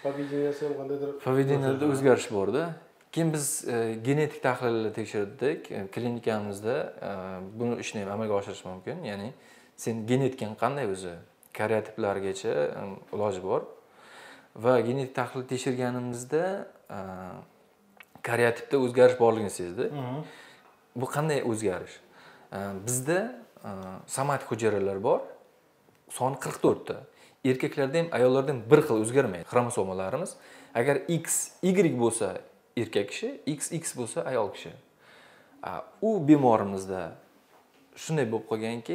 Поведениеda o'zgarish bor-da. Keyin biz genetik tahlillarni tekshirdik. Klinikamizda buni ishni ham amalga oshirish mumkin. Ya'ni sen genetikang qanday o'zi? Karyotiplargacha iloji bor. Va genetik tahlil tekshirganimizda karyotipda o'zgarish borligini sezdik. Bu qanday o'zgarish? Bizda somatik hujayralar bor. Soni 44 ta. Erkaklarda ham, ayollarda ham bir xil o'zgarmaydi xromosomalarimiz. Agar Y bo'lsa erkak kishi, XX bo'lsa ayol kishi. U bemorimizda shunday bo'lib qolganki,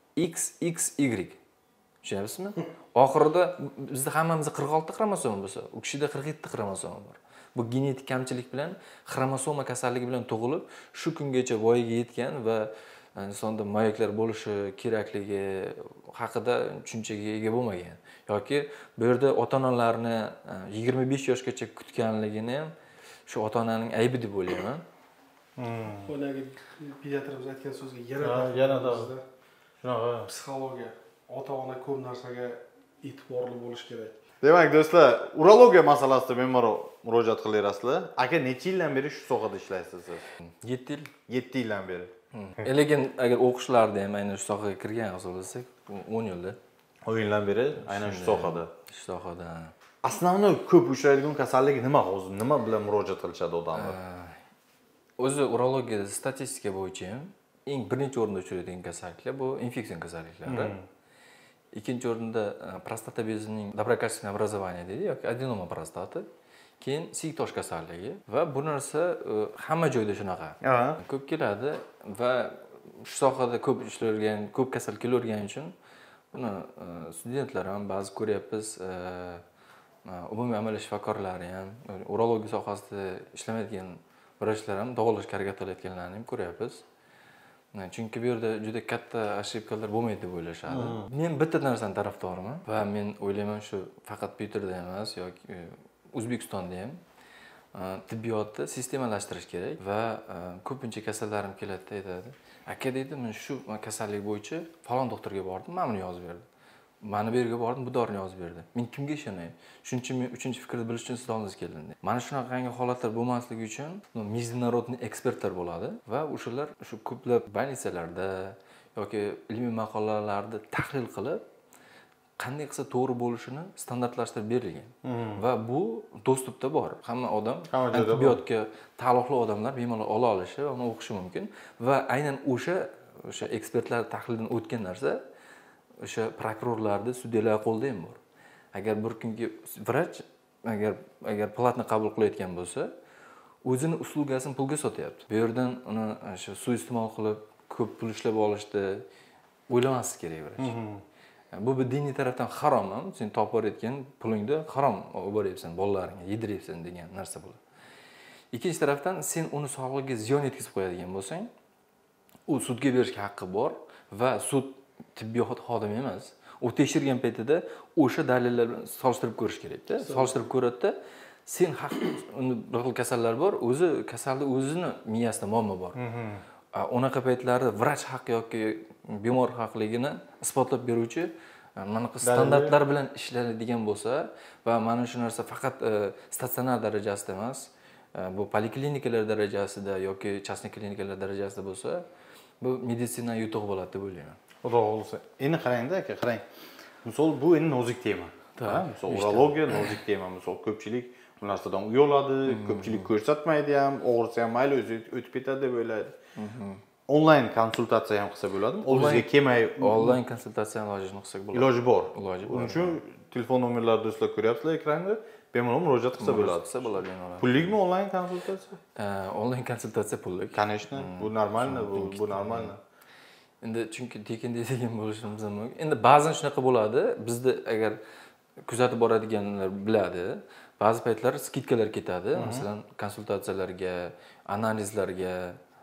XXY. Tushunyapsizmi? Oxirida bizda hammamizda 46 ta xromosoma bo'lsa, u kishida 47 ta xromosoma bor. Bu genetik kamchilik bilan, xromosoma kasalligi bilan tug'ilib, shu kungacha voyaga yetgan va insonda moyaklar bo'lishi kerakligi haqida tushunchaga ega bo'lmagan. Yoki bu yerda ota-onalarni 25 yoshgacha kutganligini ham shu ota-onaning aybi deb o'ylayman. O'ylagan pediatrimiz aytgan so'zga yanada shunaqa psixologiya, ota-ona ko'p narsaga e'tiborli bo'lish kerak. Demak, do'stlar, urologiya masalasida bemor murojaat qilyapsizlar. Aka, necha yildan beri shu sohada ishlaysiz siz? 7 yil. 7 yildan beri. Lekin agar o'qishlarda ham aynan shu sohaga kirgan hisoblasak, 10 yilda. 10 yildan beri aynan shu sohada. Shu sohada. Aslovni ko'p uchraydigan kasallik nima hozir? Nima bilan murojaat qilishadi odamlar? O'zi urologiyada statistika bo'yicha eng birinchi o'rinda uchraydigan kasalliklar bu infeksion kasalliklar. Ikkinchi o'rinda prostata bezining доброкачественное образование deydi yoki adenoma prostata. Keyin siytosh kasalligi va bu narsa hamma joyda shunaqa. Ko'p keladi va shu sohada ko'p ishlayotgan, ko'p kasal kelayotgani uchun buni studentlar ham ba'zi ko'ryapmiz, umumiy amaliy shifokorlari ham, urologiya sohasida ishlamaydigan vrachlar ham davolashga harakat qilayotganlarni ham ko'ryapmiz. Chunki bu yerda juda katta ошибкалар bo'lmaydi deb o'ylashadi. Men bitta narsaning tarafdoriman va men o'ylayman shu faqat Peterda emas yoki O'zbekistonda ham tibbiyotni sistemalashtirish kerak va ko'pincha kasallarim keladi aytadi. Aka deydi, men shu kasallik bo'yicha falon doktorga bordim, mana buni yozib berdi. Mana bu yerga bordim, bu dorini yozib berdi. Men kimga ishonay? Shuning uchun men 3-fikrni bilish uchun siz oldingizga keldim. Mana shunaqangi holatlar bo'lmasligi uchun международный ekspertlar bo'ladi va o'shalar shu ko'plab больницаlarda yoki ilmiy maqolalarda tahlil qilib, qanday qilsa to'g'ri bo'lishini standartlashtirib berilgan. Va bu dostupda bor. Hamma odam tibbiyotga taalluqli odamlar bemalol ola olishi va uni o'qishi mumkin va aynan o'sha ekspertlar tahlilidan o'tgan narsa o'sha prokurorlarda, sudyalar qo'lida ham bor. Agar bir kungi vrach agar platni qabul qilayotgan bo'lsa, o'zini uslugasini pulga sotyapti. Bu yerdan uni o'sha suiiste'mol qilib ko'p pul ishlab olishni o'ylamaslik kerak vrach. Bu bir diniy tarafdan harom ham. Sen topib o'rayotgan pulingni harom olib boryapsan, bolalaringga yediryapsan degan narsa bo'ladi. Ikkinchi tarafdan sen uni sog'lig'iga ziyon yetkazib qo'yadigan bo'lsang, u sudga berishga haqqi bor va sud tibbiyot xodimi emas. U tekshirgan paytida o'sha dalillar bilan solishtirib ko'rish kerak-da. Solishtirib ko'radi-da, sen haq, unda bir xil kasallar bor, o'zi kasalda o'zini miyasida muammo bor. unaqa paytlarda vrach haq yoki bemor haqligini isbotlab beruvchi mana standartlar bilan ishlanadigan bo'lsa va mana shu narsa faqat statsionar darajasida emas, bu poliklinikalar darajasida yoki частный klinikalar darajasida bo'lsa, bu meditsina yutuq bo'ladi deb o'ylayman. Xudo xohlasa. Endi qarang-da aka, qarang. Misol bu endi nozik tema. Misol urologiya nozik tema. Misol ko'pchilik bu narsadan uyaladi, ko'pchilik ko'rsatmaydi ham, og'risa ham mayli o'zi o'tib ketadi deb o'ylaydi. Onlayn konsultatsiya ham qilsa bo'ladimi? O'zingizga kelmay onlayn konsultatsiyani ilojini qilsak bo'ladi. Iloji bor. Iloji bor. Uning uchun telefon nomerlarini do'stlar ko'ryapsizlar ekranda. Bemalol murojaat qilsa bo'ladi. Pullikmi onlayn konsultatsiya? Onlayn konsultatsiya pullik. Конечно, bu normalno, bu normalno. Endi chunki tekin deydigan bo'lishimiz ham mumkin. Endi ba'zan shunaqa bo'ladi. Bizda agar kuzatib boradiganlar biladi, ba'zi paytlar skidkalar ketadi. Masalan, konsultatsiyalarga, analizlarga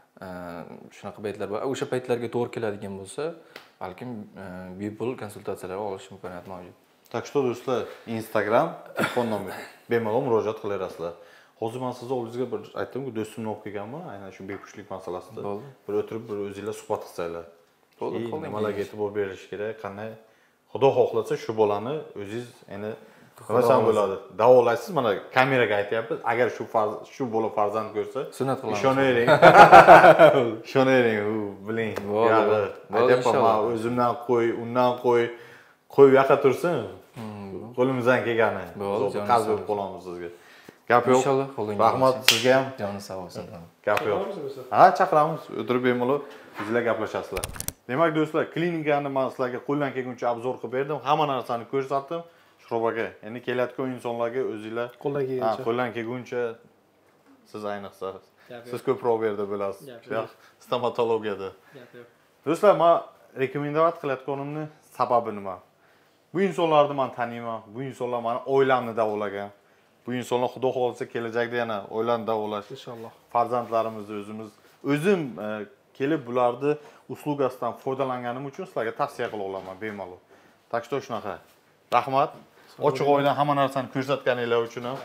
shunaqa paytlar bor. O'sha paytlarga to'g'ri keladigan bo'lsa, balkim bepul konsultatsiyalar olish imkoniyati mavjud. Так что do'stlar, Instagram, telefon nomer bemalol murojaat qilaverasizlar. Hozir men sizni oldingizga bir aytdim-ku, do'stimni olib kelganman, aynan shu bepushtlik masalasida. Bir o'tirib, bir o'zingizlar suhbat qilsanglar. Nimalarga e'tibor berish kerak, qanday Xudo xohlasa shu bolani o'zingiz endi nimasan bo'ladi. Davolaysiz, mana kameraga aytyapmiz. Agar shu bola farzand ko'rsa, sunnat qilamiz. Ishonavering. Ishonavering, u biling. Aytyapman, men o'zimdan qo'y, undan qo'y yoqqa tursin. Qo'limizdan kelgani. Qarz bo'lib qolamiz sizga. Gap yo'q. Inshaalloh qo'lingizdan. Rahmat sizga ham. Joni sog' bo'lsin. Gap yo'q. Ha, chaqiramiz. O'tirib bemalol sizlar gaplashasizlar. Demak do'stlar, klinikani men sizlarga qo'ldan kelguncha obzor qilib berdim. Hamma narsani ko'rsatdim. Shurob aka, endi kelayotgan insonlarga o'zingizlar qo'ldan kelguncha siz ayniqsa siz ko'proq bu yerda bo'lasiz. Stomatologiyada. Do'stlar, men rekomendatsiya qilayotganimni sababi nima? Bu insonlarni men taniyman. Bu insonlar meni oilamni davolagan. Bu insonlar xudo xolisa kelajakda yana oilani davolash inshaalloh. Farzandlarimizni o'zim kelib bularni uslugasidan foydalanganim uchun sizlarga tavsiya qila olaman bemalol. Так что shunaqa. Rahmat. Ochiq oilan hamma narsani ko'rsatganinglar uchun ham.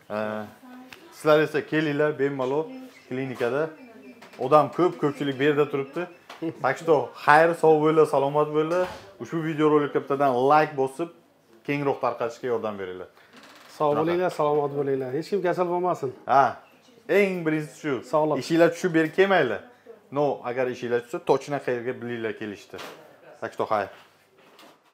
Sizlar esa kelinglar bemalol klinikada. Odam ko'pchilik bu yerda turibdi. Так что xayr, sog' bo'linglar, salomat bo'linglar. Ushbu video rolikka bittadan like bosib, kengroq tarqatishga yordam beringlar. Sog' bo'linglar, salomat bo'linglar. Hech kim kasal bo'lmasin. Ha, eng birinchisi shu. Sog'lik. Ishinglar tushib berib kelmanglar. No, agar ishinglar tushsa, точно qayerga bilinglar kelishdi. Так что xayr.